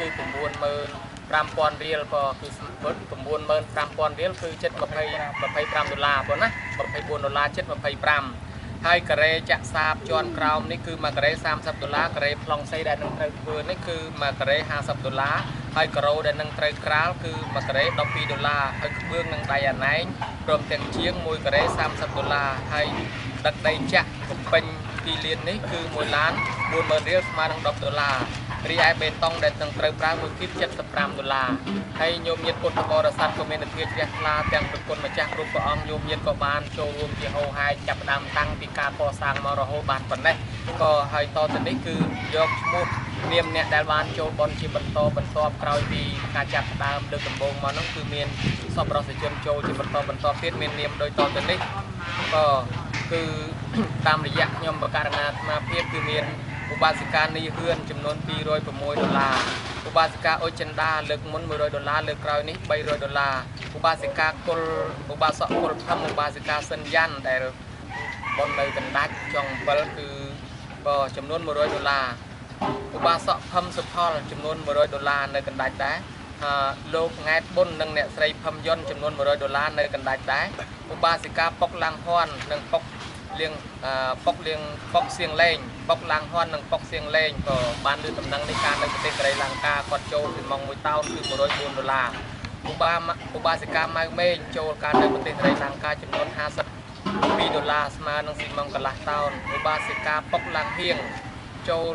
B: 95,000 រៀលក៏គឺ 95,000 រៀលគឺជិត$25 ប៉ុណ្ណា $24 ជិត 25 ហើយការ៉េចាក់សាបជាន់ក្រោមនេះគឺមួយការ៉េ $30 ការ៉េប្លង់សីដែលនឹងត្រូវធ្វើនេះគឺមួយការ៉េ $50 ហើយការ៉ូដែលនឹងត្រូវក្រាលគឺមួយការ៉េ $12 ហើយក្បឿងនឹងដៃអាណែងព្រមទាំងជាងមួយការ៉េ $30 ហើយដឹកដីចាក់កំពេញទីលាននេះគឺ1ឡាន 40,000 រៀលស្មើនឹង$10 រីឯបេតុងដែលនឹងត្រូវប្រើមួយគីប $75 ហើយញោមញាតិពុទ្ធបរិស័ទក៏មាននធាជ្រះថ្លាទាំងប្រគុណម្ចាស់គ្រប់ព្រះអង្គញោមញាតិក៏បានចូលរួមជាហោហែចាប់ផ្ដើមតាំងពីការកសាងមករហូតបានប៉ុណ្ណេះក៏ហើយតទៅនេះគឺយកឈ្មោះនាមអ្នកដែលបានចូលបន់ជាបន្តបន្ទាប់ក្រោយពីការចាប់ផ្ដើមលើកដំបូងមកនោះគឺមានសពរដ្ឋជនចូលជាបន្តបន្ទាប់ទៀតមាននាមដោយតទៅនេះក៏គឺតាមរយៈខ្ញុំបកករណាអាត្មាភាពគឺមានឧបាសិកានីហឿនចំនួន$206ឧបាសិកាអុចិន្តាលើកមុន$100លើកក្រោយនេះ$300ឧបាសិកាគុលឧបាសកគុលផឹមឧបាសិកាសិនយ៉ាន់ដែលបននៅកណ្ដាច់ចុង7គឺក៏ចំនួន$100ឧបាសកផឹមសុផលចំនួន$100នៅកណ្ដាច់ដែរលោកង៉ែតប៊ុននិងអ្នកស្រីផឹមយុនចំនួន$100នៅកណ្ដាច់ដែរឧបាសិកាប៉ុកឡាំងហ៊ន់និងប៉ុកលៀងប៉ុកសៀងលេងប៉ុកឡាំងហ៊ន់និងប៉ុកសៀងលេងក៏បានលើដំណឹងនៃការនៅប្រទេសកូរ៉េលង្កាគាត់ចូលពីម៉ោង1តោនគឺ$104ឧបាសិកាម៉ៅមេងចូលការនៅប្រទេសកូរ៉េលង្កាចំនួន$52ស្មើនឹងស៊ីម៉ងកន្លះតោនឧបាសិកាប៉ុកឡាំងហៀងចូល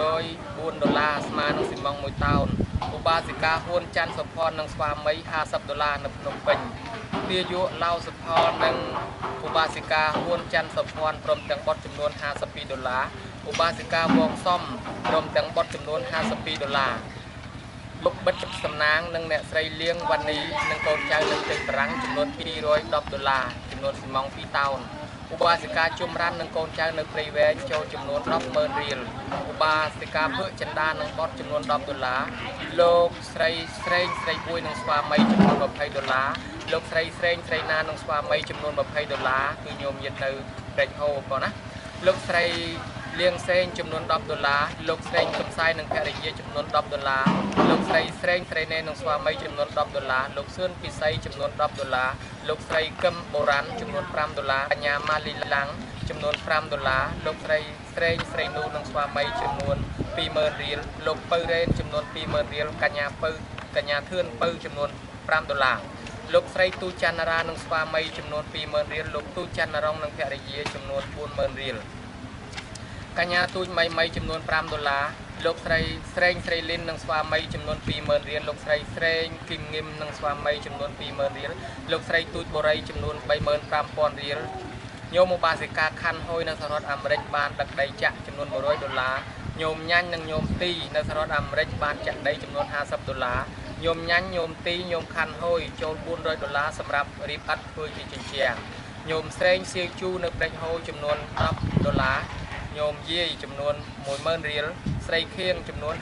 B: $104ស្មើនឹងស៊ីម៉ង1តោនឧបាសិកាហ៊ួនច័ន្ទសុផននិងស្វាមី$50នៅភ្នំពេញទាយុឡៅសុផលនិងឧបាសិកាហ៊ួនច័ន្ទសុផនព្រមទាំងបុត្រចំនួន$52ឧបាសិកាវងសំព្រមទាំងបុត្រចំនួន$52លោកបិទសំណាងនិងអ្នកស្រីលៀងវ៉ានីនិងកូនចៅនៅប្រទេសបារាំងចំនួន$210ចំនួនស៊ីម៉ង2តោនឧបាសិកាជុំរ៉ាន់និងកូនចៅនៅព្រៃវែងចូលចំនួន$10,000រៀលឧបាសិកាភើចិន្តានិងបុត្រចំនួន$10លោកស្រីស្រេងស្រីពួយនិងស្វាមីចំនួន$20លោកស្រីស្រេងស្រីណានិងស្វាមីចំនួន$20គឺញោមញាតិនៅព្រែកហូប៉ុណ្ណាលោកស្រីលៀងសេងចំនួន$10លោកស្រីកំសាយនិងភរិយាចំនួន$10លោកស្រីស្រេងស្រីណែនិងស្វាមីចំនួន$10លោកសឿនពិសីចំនួន$10លោកស្រីកឹមបូរ៉ាន់ចំនួន$5កញ្ញាម៉ាលីឡាំងចំនួន$5លោកស្រីស្រេងស្រីនូនិងស្វាមីចំនួន$20,000រៀលលោកពៅរ៉េនចំនួន$20,000រៀលកញ្ញាធឿនពៅចំនួន$5លោកស្រីទូច័ន្ទរានិងស្វាមីចំនួន$20,000រៀលលោកទូច័ន្ទរងនិងភរិយាចំនួន$40,000រៀលកញ្ញាទូចមីចំនួន$5លោកស្រីស្រេងស្រីលីននិងស្វាមីចំនួន$20,000រៀលលោកស្រីស្រេងគឹមងឹមនិងស្វាមីចំនួន$20,000រៀលលោកស្រីទូចបូរីចំនួន$35,000រៀលញោមឧបាសិកាខាន់ហួយនៅសហរដ្ឋអាមេរិកបានដឹកដីចាក់ចំនួន$100ញោមញ៉ាញ់និងញោមទីនៅសហរដ្ឋអាមេរិកបានចាក់ដីចំនួន$50ញោមញ៉ាញ់ញោមទីញោមខាន់ហួយចូល$400សម្រាប់រៀបឥដ្ឋធ្វើជាជញ្ជាំងញោមស្រេងសៀវជូនៅព្រែកហូចំនួន$10ញោមយាយចំនួន$10,000រៀលស្រីខៀងចំនួន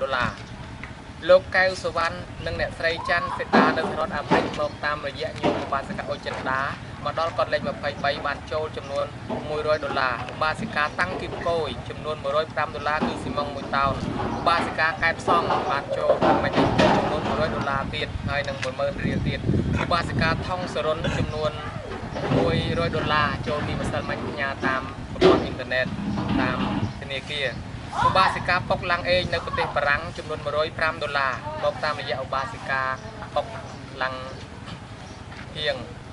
B: $50លោកកៅសវណ្ណនិងអ្នកស្រីច័ន្ទសេតានៅសហរដ្ឋអាមេរិកមកតាមរយៈញោមឧបាសិកាអុចិន្តាមកដល់កតលេខ23បានចូលចំនួន$100ឧបាសិកាតាំងគីបកយចំនួន$105គឺស៊ីម៉ង1តោនឧបាសិកាកែបសង់បានចូលមិនចំនួន
C: $100ទៀតហើយនឹង10000រៀលទៀតឧបាសិកាថងសរុនចំនួន$100ចូលពីម្សិលមិញផ្ញើតាមប្រព័ន្ធអ៊ីនធឺណិតតាមធនាគារឧបាសិកាពុកឡាំងអេងនៅប្រទេសបារាំងចំនួន$105មកតាមរយៈឧបាសិកាពុកឡាំងហៀង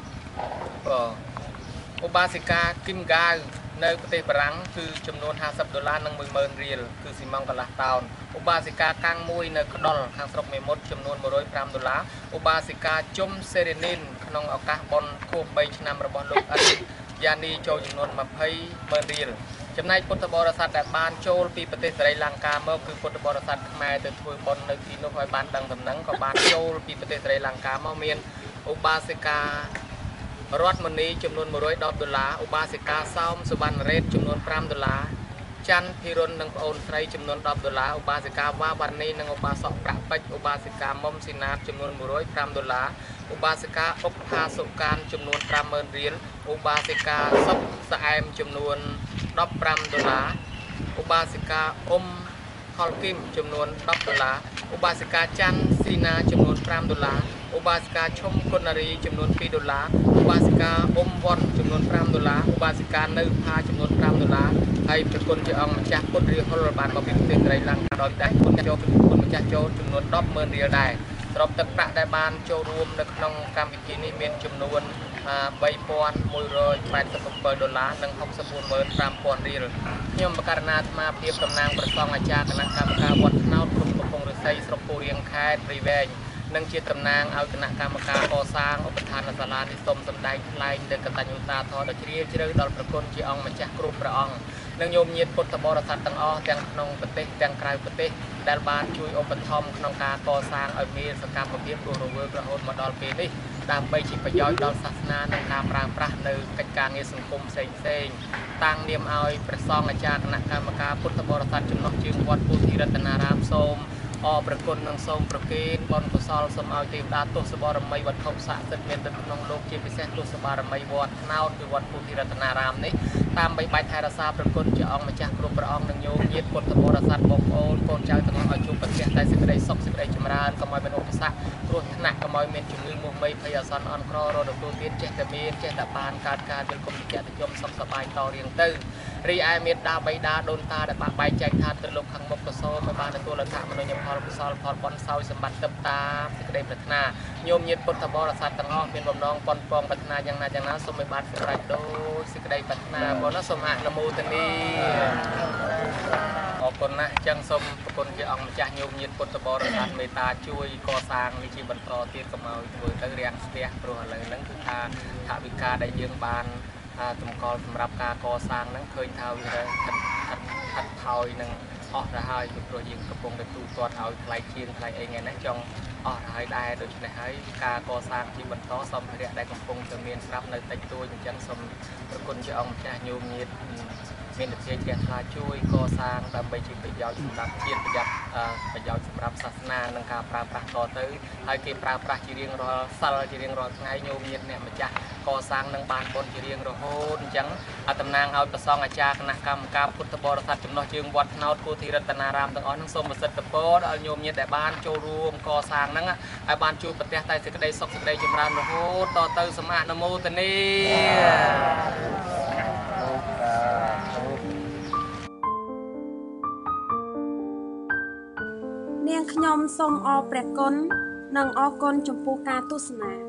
C: ឧបាសិកាគីមហ្គាវនៅប្រទេសបារាំងគឺចំនួន$50និង10000រៀលគឺស៊ីម៉ង់កន្លះតោនឧបាសិកាកាំងមួយនៅក្ដុលខាងស្រុកមេមត់ចំនួន$105ឧបាសិកាជុំសេរីនីនក្នុងឱកាសបុណ្យខួប3ឆ្នាំរបស់លោកអ៊ិនយ៉ានីចូលចំនួន200,000រៀលចំណែកពុទ្ធបរិស័ទដែលបានចូលពីប្រទេសស្រីលង្កាមកគឺពុទ្ធបរិស័ទខ្មែរទៅធ្វើបុណ្យនៅទីនោះឲ្យបានដឹងដំណឹងក៏បានចូលពីប្រទេសស្រីលង្កាមកមានឧបាសិការតមនីចំនួន$110ឧបាសិកាសោមសុវណ្ណរ៉េតចំនួន$5ច័ន្ទភិរុននិងប្អូនស្រីចំនួន$10ឧបាសិកាវ៉ាវ៉ានីនិងឧបាសកប្រាក់ពេជ្រឧបាសិកាមុំស៊ីណាតចំនួន$105ឧបាសិកាអុកផាសុកានចំនួន$50,000រៀលឧបាសិកាសុកស្អែមចំនួន$15ឧបាសិកាអ៊ុំខលគីមចំនួន$10ឧបាសិកាច័ន្ទស៊ីណាចំនួន$5ឧបាសិកាឈុំគុណនារីចំនួន$2ឧបាសិកាអ៊ុំវ៉ាន់ចំនួន$5ឧបាសិកានៅផាចំនួន$5ហើយប្រគុណជាអង្គម្ចាស់ពុទ្ធរាហុលបានមកពីប្រទេសស្រីលង្កាដោយដែរគុណចូលគុណម្ចាស់ចូលចំនួន$10,000រៀលដែរទ្រព្យទឹកប្រាក់ដែលបានចូលរួមនៅក្នុងកម្មវិធីនេះមានចំនួន$3,187និង$64,500រៀលខ្ញុំបករណាអាត្មាភាពតំណាងប្រសងអាចារ្យគណៈកម្មការវត្តថ្នោតក្រុងកំពង់ឫស្សីស្រុកពូរៀងខេត្តព្រៃវែងនិងជាតំណាងឲ្យគណៈកម្មការកសាងឧបដ្ឋានសាលានេះសូមសម្ដែងថ្លែងនូវកតញ្ញូតាធម៌ដ៏ជ្រាលជ្រៅដល់ព្រះគុណជាអង្គម្ចាស់គ្រប់ព្រះអង្គនិងញោមញាតិពុទ្ធបរិស័ទទាំងអស់ទាំងក្នុងប្រទេសទាំងក្រៅប្រទេសដែលបានជួយឧបត្ថម្ភក្នុងការកសាងឲ្យមានសកម្មភាពរស់រវើករហូតមកដល់ពេលនេះដើម្បីជាប្រយោជន៍ដល់សាសនានិងការប្រើប្រាស់នៅកិច្ចការងារសង្គមផ្សេងៗតាំងនាមឲ្យព្រះសង្ឃអាចារ្យគណៈកម្មការពុទ្ធបរិស័ទចំណុះជើងវត្តពុទ្ធិរតនារាមសូមអរព្រគុណនិងសូមប្រគេនបុណ្យកុសលសូមឲ្យទេវតាទស្សបរមីវត្ថុស័ក្តិសិទ្ធិមាននៅក្នុងលោកជាពិសេសទស្សបរមីវត្តថ្នោតគឺវត្តពុទ្ធិរតនារាមនេះតាមបីបាច់ថែរក្សាព្រគុណជាអង្គម្ចាស់គ្រប់ព្រះអង្គនិងញោមញាតិពុទ្ធបរិស័ទបងប្អូនកូនចៅទាំងអស់ឲ្យជួបប្រទះតែសេចក្តីសុខសេចក្តីចម្រើនកុំឲ្យមានឧបសគ្គគ្រោះថ្នាក់កុំឲ្យមានជំងឺមោះមីភ័យអាសន្នអន់ក្ររទទួលទៀតចេះតែមានចេះតែបានកើតការយល់គុំតិចតិចសុខសប្បាយតរៀងទៅរីឯមេត្តាបិតាដូនតាដែលបានបែកចែកថាទៅលោកខាងមុខក៏សូមឲ្យបានទទួលអត្ថមនុញ្ញផលកុសលផលបុណ្យសោយសម្បត្តិទឹកតាមសេចក្តីប្រាថ្នាញោមញាតិពុទ្ធបរិស័ទទាំងអស់មានបំណងប៉ុនប៉ងប្រាថ្នាយ៉ាងណាសូមឲ្យបានសម្រេចដោយសេចក្តីប្រាថ្នាបងណាសូមអនុមោទនាអរគុណណាស់អញ្ចឹងសូមប្រគុណជាអង្គម្ចាស់ញោមញាតិពុទ្ធបរិស័ទមេត្តាជួយកសាងនេះជាបន្តទៀតកុំឲ្យធ្វើទៅរាំងស្ទះព្រោះឥឡូវហ្នឹងគឺថាថវិកាដែលយើងបានតម្កល់សម្រាប់ការកសាងហ្នឹងឃើញថាវាខាត់ថយនឹងអស់ទៅហើយពីព្រោះយើងកំពុងតែទូទាត់ឲ្យថ្លៃជាងថ្លៃអីថ្ងៃនេះចង់អស់ទៅហើយដែរដូច្នេះហើយការកសាងជាបន្តសម្ភារៈដែលកំពុងតែមានស្រាប់នៅតិចតួចអញ្ចឹងសូមប្រគុណជាអង្គម្ចាស់ញោមញាតិមានវិធីជ្រះថ្លាជួយកសាងដើម្បីជាប្រយោជន៍សម្រាប់ជាតិប្រយោជន៍សម្រាប់សាសនានិងការប្រើប្រាស់តទៅហើយគេប្រើប្រាស់ជារៀងរាល់សិលជារៀងរាល់ថ្ងៃញោមញាតិអ្នកម្ចាស់កសាងនឹងបានបុណ្យជារៀងរហូតអញ្ចឹងតំណាងឲ្យព្រះសង្ឃអាចារ្យគណៈកម្មការពុទ្ធបរិស័ទចំណុះជើងវត្តថ្នោតពុទ្ធិរតនារាមទាំងអស់នឹងសូមប្រសិទ្ធពរដល់ញោមញាតិដែលបានចូលរួមកសាងហ្នឹងឲ្យបានជួបប្រទះតែសេចក្តីសុខសេចក្តីចម្រើនរហូតតទៅសូមអនុមោទនា
D: នាងខ្ញុំសូមអរព្រះគុណនិងអរគុណចំពោះការទស្សនា